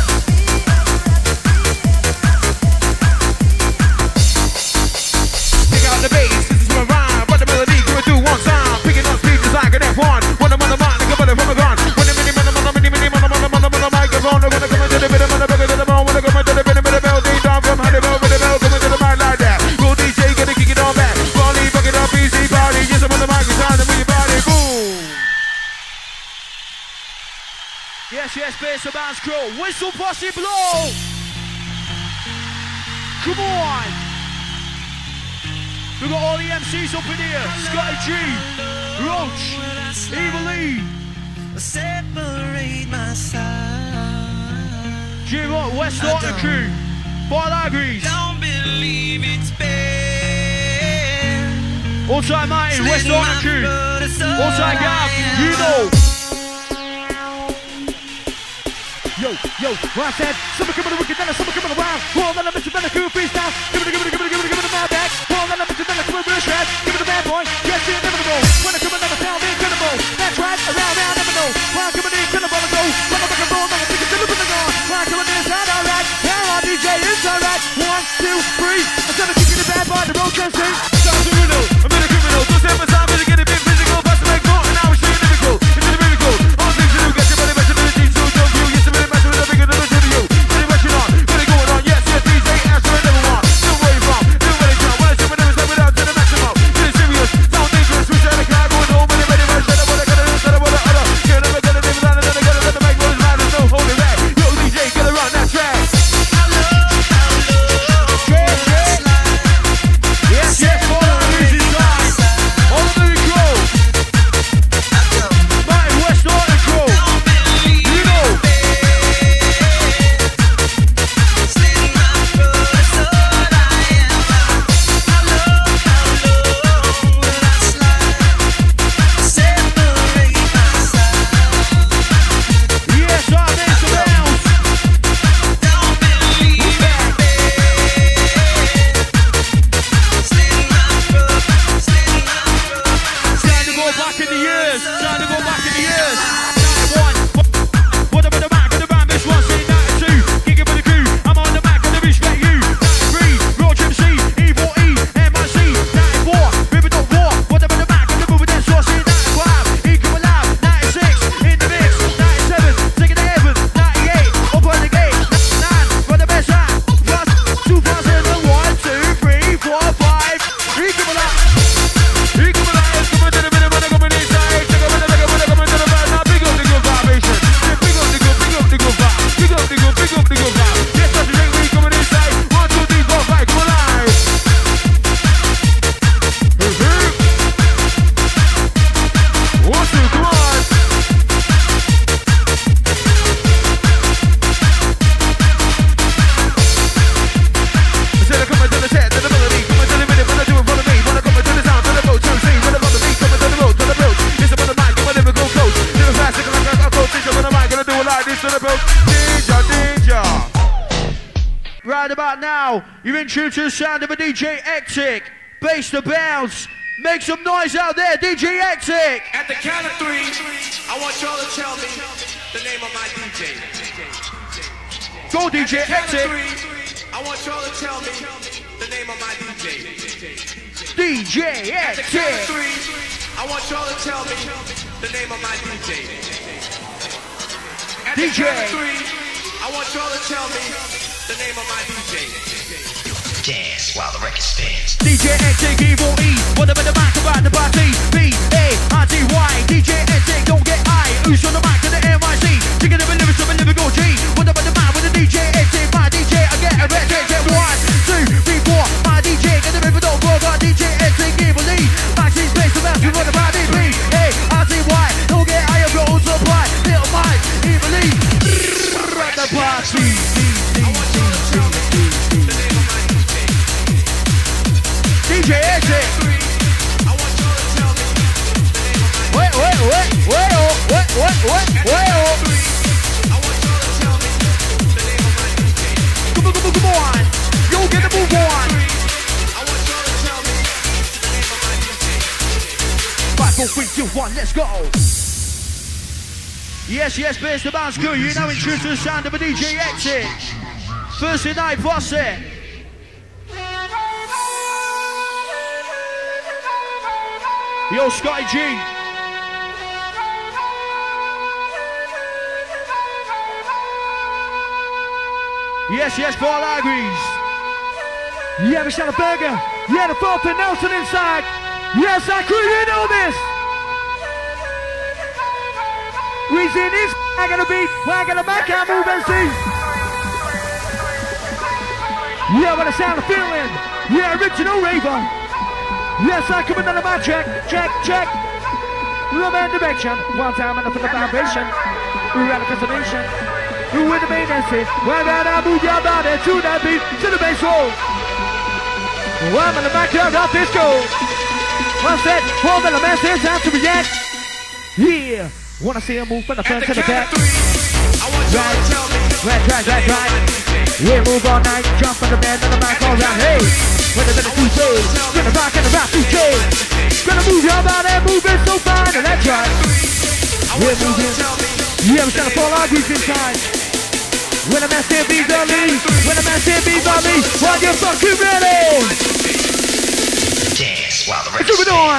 Speaker 4: Pick out the bass, this is my rhyme. Run the melody, go do one sound. Picking on speakers like an F one. When I'm on the mic, like a butter from a gun. When I'm in the middle, when I'm in the middle, when I'm on the when I'm on the microphone. When I come into the rhythm, when I bring it to the bone. When I come into the rhythm, with the melody, down from high to low, with the bell, coming to the mic like that. Go D J, gotta kick it on back. Barley, fuck it up, easy party. Yes, I'm on the mic, it's time to move your body. Boom.
Speaker 1: Yes, yes, bass and bands crew. Whistle posse blow. Come on. We got all the M Cs up in here. Scotty G, Roach, Evil E,
Speaker 3: Separate my side.
Speaker 1: J-Rock, West Norton crew, Boy Agrees.
Speaker 3: Don't
Speaker 1: All time Martin, West Island crew. All time Gav, you know.
Speaker 4: Yo, yo, what I said, someone coming to wicked, then someone coming around. All that I'm missing, then a cool freestyle. Give it, give it, give it, give it, give it, my bag. All that I'm missing, then a cool blue shred. Give it a bad boy, yes, the inevitable. When I come in, never sound incredible. That's right, around, around, never know. When I come in, incredible, I go. When I'm back and roll, I'm gonna take it to the window. When I come in, inside, alright. Now our D J is alright. One, two, three. Instead of kicking the bad boy, the road can sing.
Speaker 1: Sounds criminal, I'm in a criminal. Don't say my time, but get a bit physical. Pass the back door, and now it's still difficult. It's a miracle. All things to do, get your money back to the team. So don't you, yes, a minute back to the bigger than the video. What are you on? What are going on? Yes, yes, D J, answer it, never want. Still where you from? Still where you from? When I say my name is like without to the maximum. Get serious, sound dangerous. We try to climb, going home, and you're ready, man. Shut up, what I gotta do, shut up, what I gotta do. Get up, I gotta live without it, then I gotta let the mic roll. There's no holding back. Yo, D J, get around that track. Yes, yes, follow the music side. All the music crew. Martin West Island crew. You know. Yes, I make some bounce. Who's back? Time to go back in the years. Time to go back in the years. ninety-one. What about the back of the band? This one, say ninety-two. Gigging with the crew. I'm on the back of the respect you. ninety-three. Roach M C. Evil E. M I C. ninety-four. River Dot War. What about the back of the movie? That's what say ninety-five. Equal alive. ninety-six. In the mix. ninety-seven. Taking the heaven. ninety-eight. Open the gate. ninety-nine. For the best time. Plus two thousand one, two, three, four, five. Equal alive. Equal alive. Come into the middle when I come inside. Check out when I come when I come into the vibe. Now big up the good vibration. Yeah, big up the good, big up the good vibe. Big up the good, big up the good vibe. Yes, that's the thing we coming inside. One, two, three, four, five. Come alive. One, two, come on. Instead of coming to the set, to the melody, coming to the minute, when I do it for the me, when I come to the sound, to the boat, to the scene, when I come to the beat, coming to the road, to the approach. This is when the mic, when I never go close. Never fast, like I go, teacher, when the mic, gonna do it like this to the approach. Danger, danger. Right about now, you're in tune to the sound of a D J Ectic. Bass to bounce. Make some noise out there, D J Ectic.
Speaker 3: At the count of three, I want y'all to tell me the name of my D J.
Speaker 4: Go D J
Speaker 3: At the count of
Speaker 4: Ectic.
Speaker 3: three, I want y'all to tell me the name of my D J.
Speaker 4: D J
Speaker 3: At the count of
Speaker 4: Ectic.
Speaker 3: three, I want y'all to tell me the name of my D J. At the
Speaker 4: D J.
Speaker 3: count of three, I want y'all to tell me the name of my D J.
Speaker 6: Dance while the record spins.
Speaker 1: D J Ectic, Evil E. What about the mic about the party? B A R T Y. D J Ectic, don't get I. Who's on the mic to the M I C? Thinking of a lyrics of a lyrical G. What about the man with the D J Ectic? My D J, I get a red J J. One, two, three, four. My D J, get the river, don't go. Got D J Ectic, Evil E. Maxi space, the rest, you want the party? B A R T Y. Don't get I, I've got all supply. Little Mike, Evil E. At the party.
Speaker 3: I want y'all to tell me the name of my D J.
Speaker 1: D J Ectic.
Speaker 3: Three, I want y'all to tell me the name of my
Speaker 1: Wait, wait, wait, wait, oh, wait, wait, wait, wait, oh.
Speaker 3: three. I want y'all to tell me the name of my D J.
Speaker 1: Come on, come on, come on. Yo, get the move on.
Speaker 3: I want y'all to tell me the name of my D J.
Speaker 1: Five, four, three, two, one, let's go. Yes, yes, bass the band's good. You know, in tune to the sound of a D J Ectic. Thursday night, boss it. Yo, Scotty G. Yes, yes, Paul Agrees.
Speaker 4: Yeah, Michelle Berger. Yeah, the fourth and Nelson inside. Yes, I crew, you know this. Reason is, I'm gonna beat, we're gonna make our move and see. Yeah, what a sound of feeling. Yeah, original raver. Yes, I come in on the mic check, check, check. Love and direction. One time enough for the vibration. We're at a destination. With the main essence. Why gotta move your body to that beat, to the bass roll. One in the backyard of disco. One set, four in the man says time to react. Yeah, wanna see him move from the front to the back. Right, right, right, right, right. Yeah, move all night, jump on the bed on the mic, all right, hey. When the minute two days, gonna rock and the rock two days. Gonna move your body, moving so fine, and that's right. Yeah, moving. Yeah, we're trying to fall our grease inside. When the man said be the lead, when the man said be the lead, while you're fucking ready.
Speaker 6: Dance while the record
Speaker 4: Keep it on.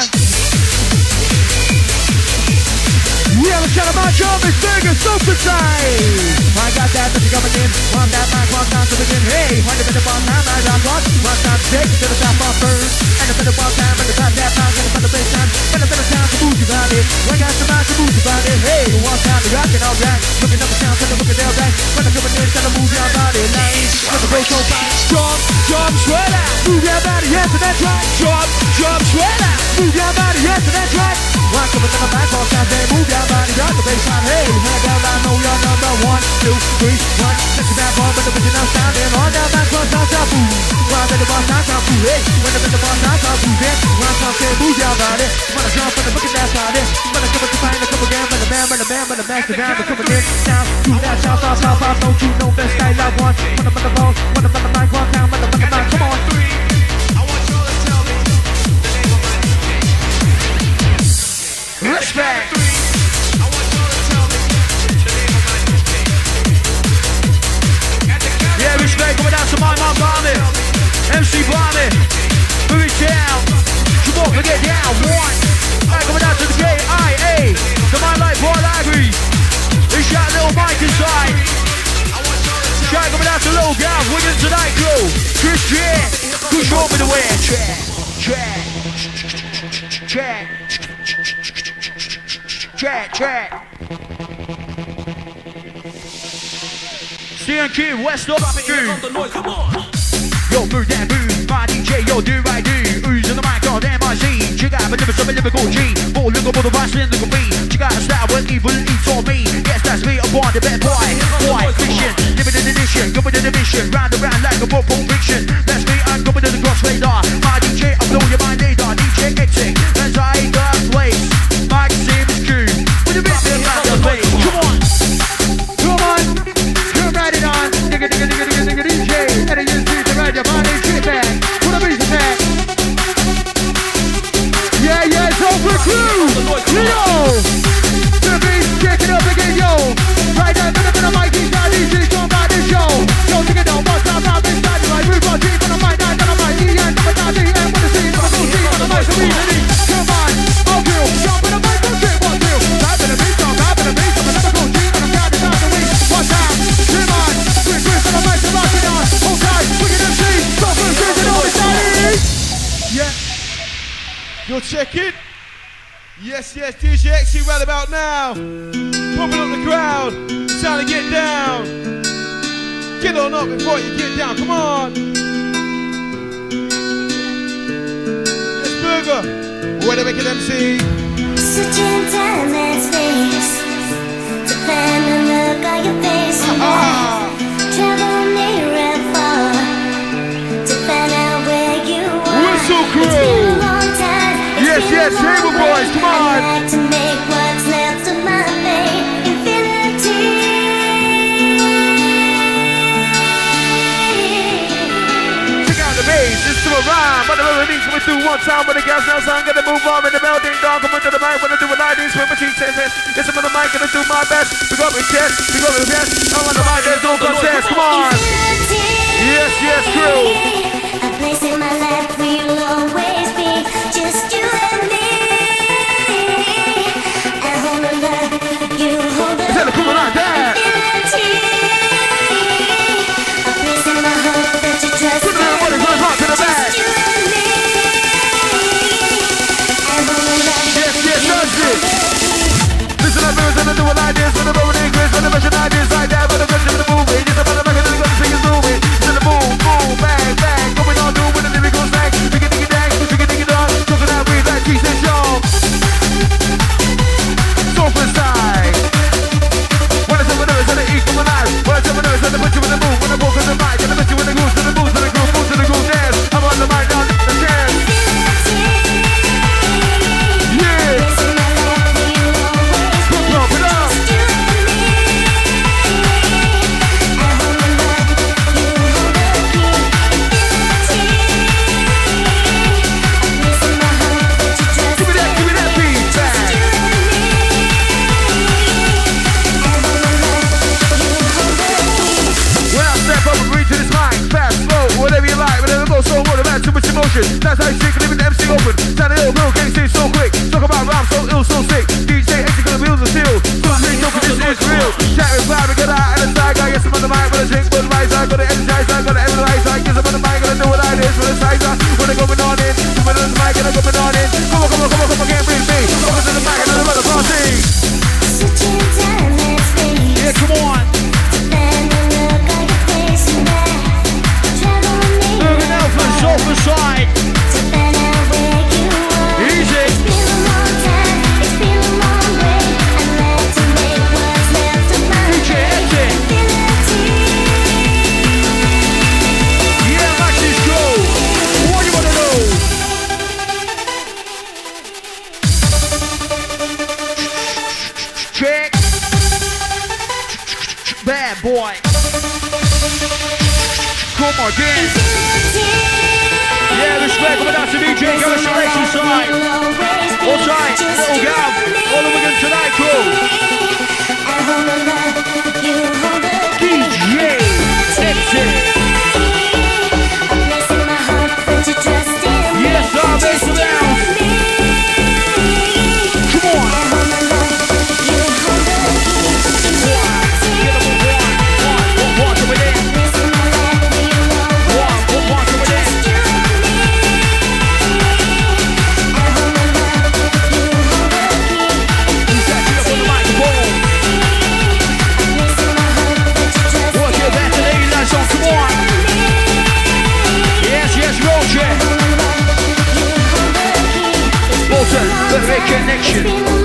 Speaker 4: Yeah, we're trying to march on this Vegas super side. I got that music coming in. Want that mic, one time to begin. Hey, when the minute one time, I got one. One time to take it to the top of first. And the minute one time, and the top that pound, and the minute bass time. And the minute time to move your body. When got some mind to move your body. Hey, one time to rock it all right. Looking up the sound, and looking down right. When I'm coming in, gotta move your body. Nice. With the bass on fire. Jump, jump, sweat out. Move your body, yes, and that's right. Jump, jump, sweat out. Move your body, yes, and that's right. One coming to the mic, all time, they move your body. Rock the bass line, hey, hand down, I know you're number one, two, three, one. Let's get that ball, but the original sound, and all down, back, one, time, time, move. One, then the boss, time, time, move, hey. When the the boss, time, time, move, it. One, time, say, move your body. Wanna jump, wanna look at that side, eh. Wanna come up to find a couple again, when the man, when the man, when the master down, the coming in, down, do that, shout, shout, shout, shout, don't you know best guy, love one. When I'm on the ball, when I'm on the mic, one time, when I'm on the mic, come on.
Speaker 3: I want y'all to tell me the name of my D J.
Speaker 4: Respect. Yeah, respect coming down to my man Barney, M C Barney, move it down, come on, get down, one, right, coming down to the gate, I A, the man like Paul Agri, they shout little Mike inside, shout coming down to Little Gav, Wiggins tonight crew, Chris J, who's wrong with the way, check, check, check, check, check. C N Q, West of Boom. Yo, move that move, my D J, yo, do I do. Who's on the mic, God damn I see. Check out the difference of a lyrical G. More look up all the vice and look at me. Check out the style when evil eats on me. Yes, that's me, I'm born the bad boy. Boy, fiction, limited edition, going in the mission. Round and round like a book for fiction. That's me, I'm going to the cross radar. My D J, I'm blowing your mind radar. D J Exing, as I got place. Mike Sims Q, with a bit of the face. Come on, come on. Ride it on, nigga, nigga, nigga, nigga, nigga, D J. And I use this to ride your body, shit back. Put a beat attack. Yeah, yeah, it's over crew. Leo. To the beat, check it up again, yo. Right now, bit of a mic, he's got D J, come by this show. Yo, take it down, one time, now, bitch, now, you right. Move on, G, on the mic, now, on the mic, E, and number nine, D, and with the C, on the full C, on the mic, so we, ready. Come on, I'll kill. Jump in the mic, one, two, one, two. Dive in the beat, jump, dive in the beat, jump, another cool G, on the count, it's out the week. One time. Come on, quick, quick, on the mic, to rock it on. Okay, wicked M C, stop for the streets and all the daddies.
Speaker 3: Yeah. You're checking? Yes, yes, D J X C right about now. Pumping up the crowd. It's time to get down. Get on up before you get down. Come on. Yes, Burger. What a wicked M C.
Speaker 2: Such a time space to find the look on your face. Travel near and far to find out where you are.
Speaker 4: Whistle crew.
Speaker 2: It's been a long time.
Speaker 4: Yes, yes, Table Boys, come on.
Speaker 2: I'd like to make what's left of my fate infinity.
Speaker 4: Check out the bass, it's to a rhyme. But the melody coming through one time with the gas now sound. Gotta move on in the building, dog. Come into the mic, wanna do a like this. When machine says this, yes, I'm on the mic, gonna do my best. We got my chest, we got my chest. I'm on the mic, there's no contest, come on. Yes, yes, crew.
Speaker 2: A place in my life will always be just you and me. I hold a love, you hold a
Speaker 4: Is that coming like that?
Speaker 2: infinity. A place in my heart that you trust.
Speaker 4: Put everybody right hard to the back.
Speaker 2: Just you and me. I hold a love.
Speaker 4: Yes, yes, that's it. Listen up, listen up, do it like this. When the moment increase, when the vision ideas like that. When the vision of the movie, just about the record, the gun singing movie. To the boom, boom, bang, bang. step up and reach to this mic. Fast, slow, whatever you like, whatever goes so what about too much emotion. That's how you shake, leaving the M C open. Stand a little real, can't say so quick. Talk about rhymes so ill, so sick. D J X gonna wheels the steel. So I think this is real. Chat with vibe, get out and the side guy. Yes, I'm on the mic, but I drink, but rise. I gotta energize, I gotta energize. I guess I'm on the mic, gonna do what I did for the size. When I'm going on in, I'm on the mic, and I'm going on in. Come on, come on, come on, come on, can't breathe me. Focus on the mic, and I'm on the party. Yeah, come on. Moving out from sofa side. Easy. D J Empty. Yeah, Max is cool. What do you want to know? Check. Bad boy. Come on, again. Yeah, respect coming out to D J, go to selection side. All tight, little gab, all the Wigan tonight crew. D J Empty. Yes, sir, bass it down. Come on. Get up on one, one, one, one, coming in. One, one, one, coming in. Who's that? Get up on the microphone. Work your back to lady lights on, come on. Yes, yes, roll check. Bolton, perfect connection.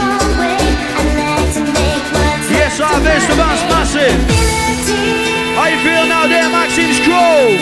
Speaker 4: Yes, our best of us, massive. How you feel now there, Maxine's crew?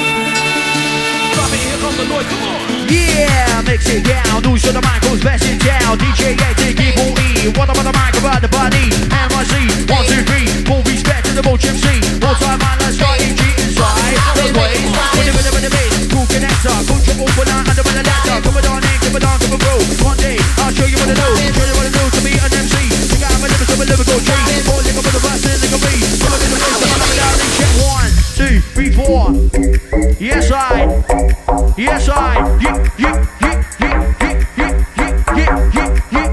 Speaker 4: Yeah, mix it down. Who's on the mic, who's best in town? D J A T, keep on E. What about the mic, about the body? M I C, one, two, three. Full respect to the Boch M C. All time, man, let's start in G inside. The ways, with the rhythm of the bass. Cool connector, cool triple for now, under the letter. Come on in, come on, come on, bro. One day, I'll show you what to do. Show you what to do to be an M C. Think I'm a little bit of a lyrical tree. Four, lick up with the verse, and lick up me. Come on in the place, come on down and check. One, two, three, four. Yes, I. Yes, I. Yeah, yeah, yeah, yeah, yeah, yeah, yeah, yeah, yeah, yeah,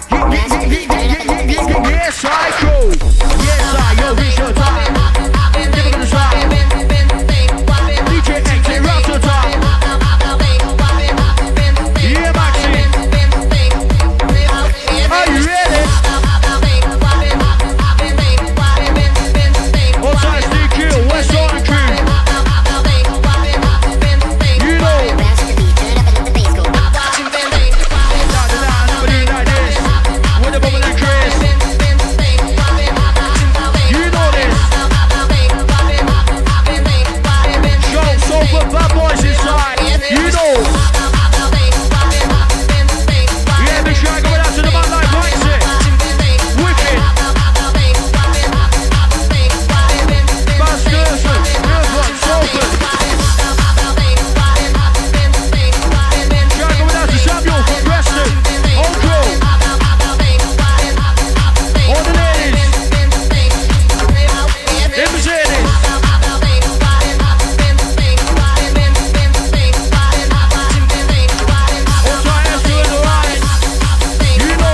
Speaker 4: yeah, yeah, yes, I cool. Yes, I. Yo, reach your time. Give it to the side. D J X, it rock to the top. Yeah, Maxine. Are you ready? All sides D Q, West Island crew. You know. With the bubble and Chris. You know this. Show, so for bad boys inside. You know. Yeah, big shout going out to the man like likes it. Wicked. Bass Gerson, Milford, Salford. Shout going out to Samuel from Preston. Old crew. All the ladies. In Mercedes. All try us to the right. You know.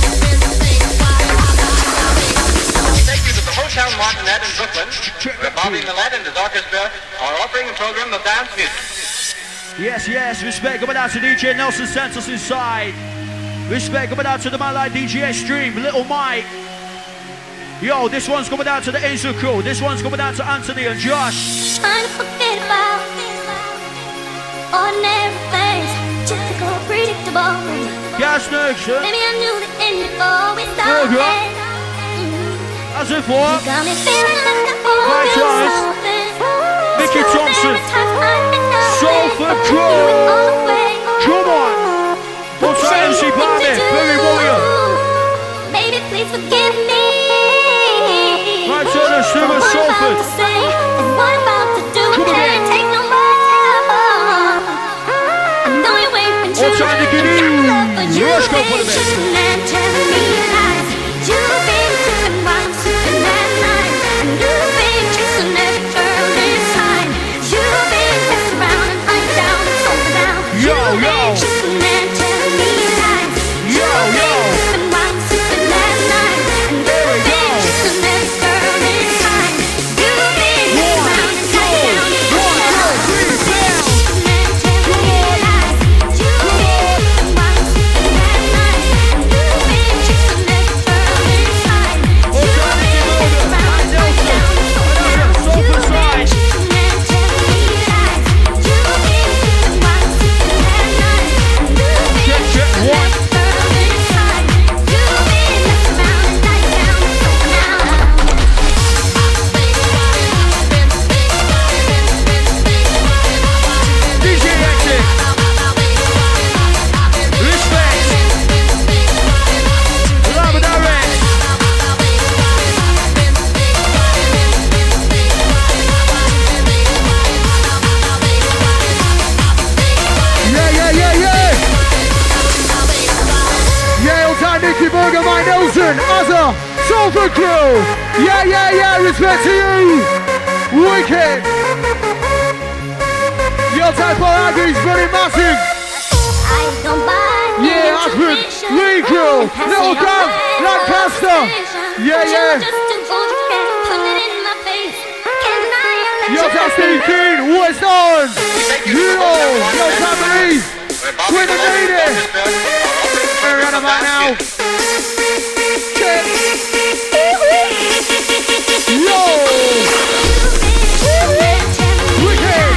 Speaker 7: Thank you to the Hotel Martinet in Brooklyn, where Bobby Millett and his orchestra are offering a program of dance music.
Speaker 1: Yes, yes, respect coming out to D J Nelson Santos inside. Respect coming out to the man like D J Extreme, Little Mike. Yo, this one's coming out to the Enzo crew. This one's coming out to Anthony and Josh.
Speaker 2: Trying to forget about ordinary things, typical, predictable.
Speaker 1: Gas Nation.
Speaker 2: Maybe I knew the end before we started.
Speaker 1: Okay. As if what?
Speaker 2: Got me feeling like I owe
Speaker 1: My
Speaker 2: you
Speaker 1: choice.
Speaker 2: something.
Speaker 1: Mickey
Speaker 2: So
Speaker 1: Thompson.
Speaker 2: many times I denied
Speaker 1: Salford
Speaker 2: it.
Speaker 1: crew.
Speaker 2: You went all the way.
Speaker 1: Come on. What's that M C Barney? Berry Warrior.
Speaker 2: Baby, please forgive me.
Speaker 1: Right to the Stuart
Speaker 2: What I'm
Speaker 1: Salford.
Speaker 2: about to say, and what I'm about to do,
Speaker 1: Come
Speaker 2: I
Speaker 1: again.
Speaker 2: can't take no more. I know you're waiting
Speaker 1: All time to get in. Rush, go for the best.
Speaker 2: and telling me lies. You've been tripping while I'm sleeping at night, and you've been chasing every girl inside.
Speaker 4: Listen, other Soulful Crew. Yeah, yeah, yeah, respect to you. Wicked. Your type of Aggies running massive. Yeah, Ashford, Lee Crew, Little Gav, Lancaster. Yeah, yeah. Your type Steve King, West Orange. You know, your type Lee. We're the lady. We're right about now. Yo! Wicked!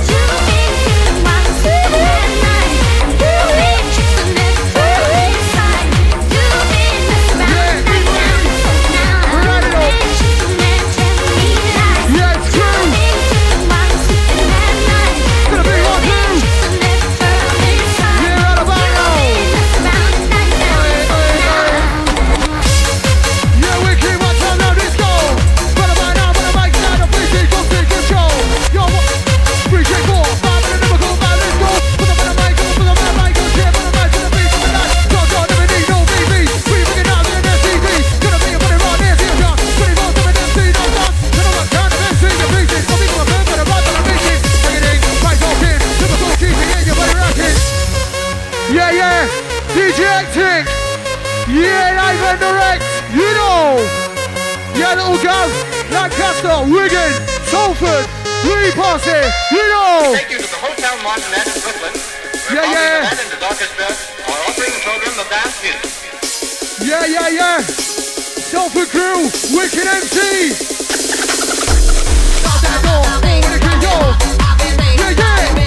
Speaker 4: Yeah, yeah, D J Acting. Yeah, live and direct, you know. Yeah, Little Gav, Lancaster, Wigan, Salford, Lee Posse, you know.
Speaker 7: Thank you to the Hotel Martinet in Brooklyn.
Speaker 4: Yeah, yeah.
Speaker 7: And the orchestra are offering a program of dance music.
Speaker 4: Yeah, yeah, yeah. Salford Crew, Wicked M C. Start that door, when it can go. Yeah, yeah.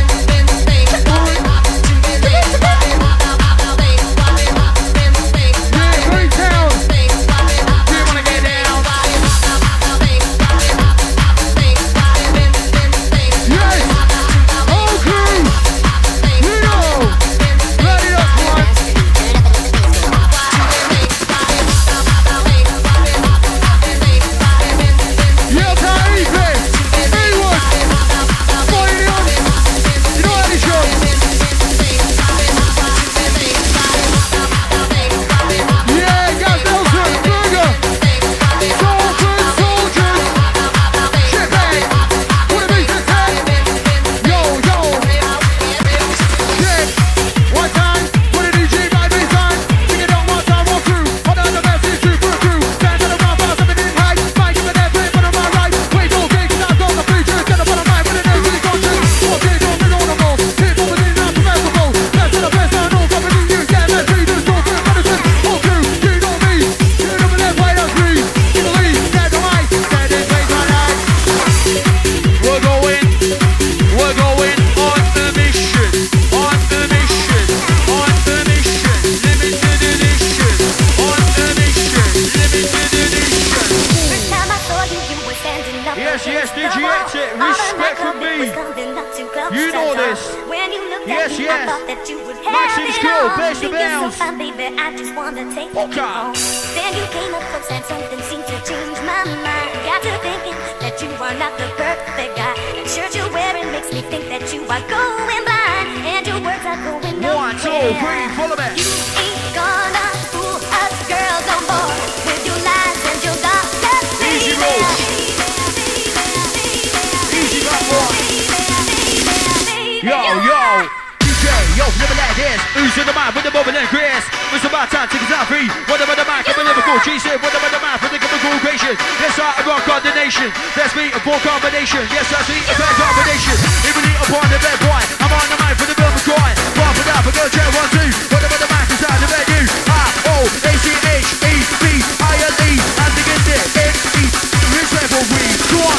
Speaker 1: Let's meet a full combination. Yes, that's me, a bad combination. Even eat upon the bed boy. I'm on the mic for the film crying. One for that, for girl, check one, two. Whatever the mic is out the venue. I O A C H E B I L E. And the get it. N E. Respect for we. Go on.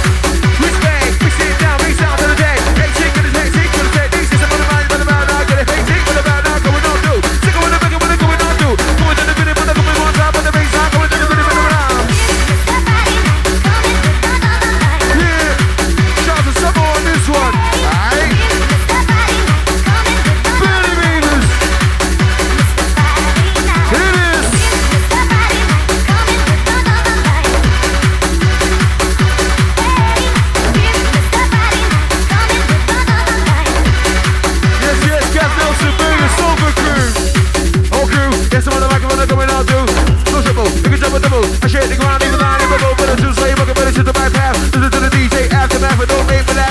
Speaker 1: Respect. We sit down, we sound to the day. Hectic, and it's hectic, and it's hectic. This is a mother man, mother man, I get it. Hectic, what about now going on, do? Sick of what I'm making, what I'm going on, do. Going to the video, what I'm going on, top of the bass, I'm going to the video, what I'm around. Yeah. Shout out to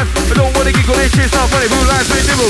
Speaker 3: laugh. I don't wanna giggle, this shit's not funny. Blue lights, red nibble.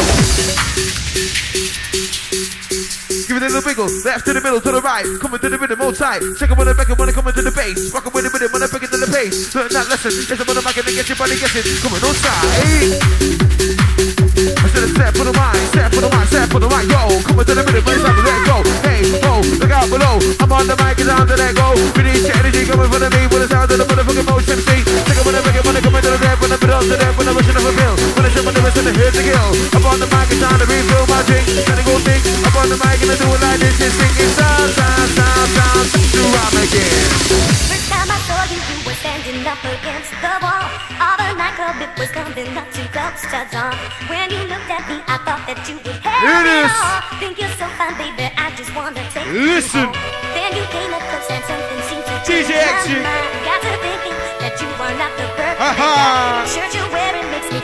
Speaker 3: Give it a little wiggle, left to the middle, to the right, coming to the rhythm, all tight. Second when I back when I come into the bass, rockin' with the rhythm when I pick it to the pace. Learn that lesson, it's a mother mic and get your body guessing, coming on side. I said a step for the mind, step for the mind, step for the right, yo, coming to the rhythm, when it's time to let go. Hey, oh, look out below, I'm on the mic, it's time to let go. Release your energy, coming from the beat, with the sound of the motherfucking motion M C. Second when I back when I come into the rap, when I put on to them, when I'm rushing up a bill, when I jump on the rest of the head to kill. I'm on the mic, it's time to refill my drink, gotta go think, I'm on the mic and I do it like this, just singing sound, sound, sound, sound, to rhyme again.
Speaker 2: First time I saw you, you were standing up against the wall of a nightclub. It was coming up to close studs on. When you looked at me, I thought that you would have
Speaker 3: It
Speaker 2: it
Speaker 3: is.
Speaker 2: all. Think you're so fine, baby, I just wanna take
Speaker 3: Listen.
Speaker 2: you home. Then you came up close and something seemed to
Speaker 3: D J
Speaker 2: change
Speaker 3: X U.
Speaker 2: my mind. Got to thinking that you were not the perfect
Speaker 3: Aha.
Speaker 2: guy. Shirt you're wearing makes me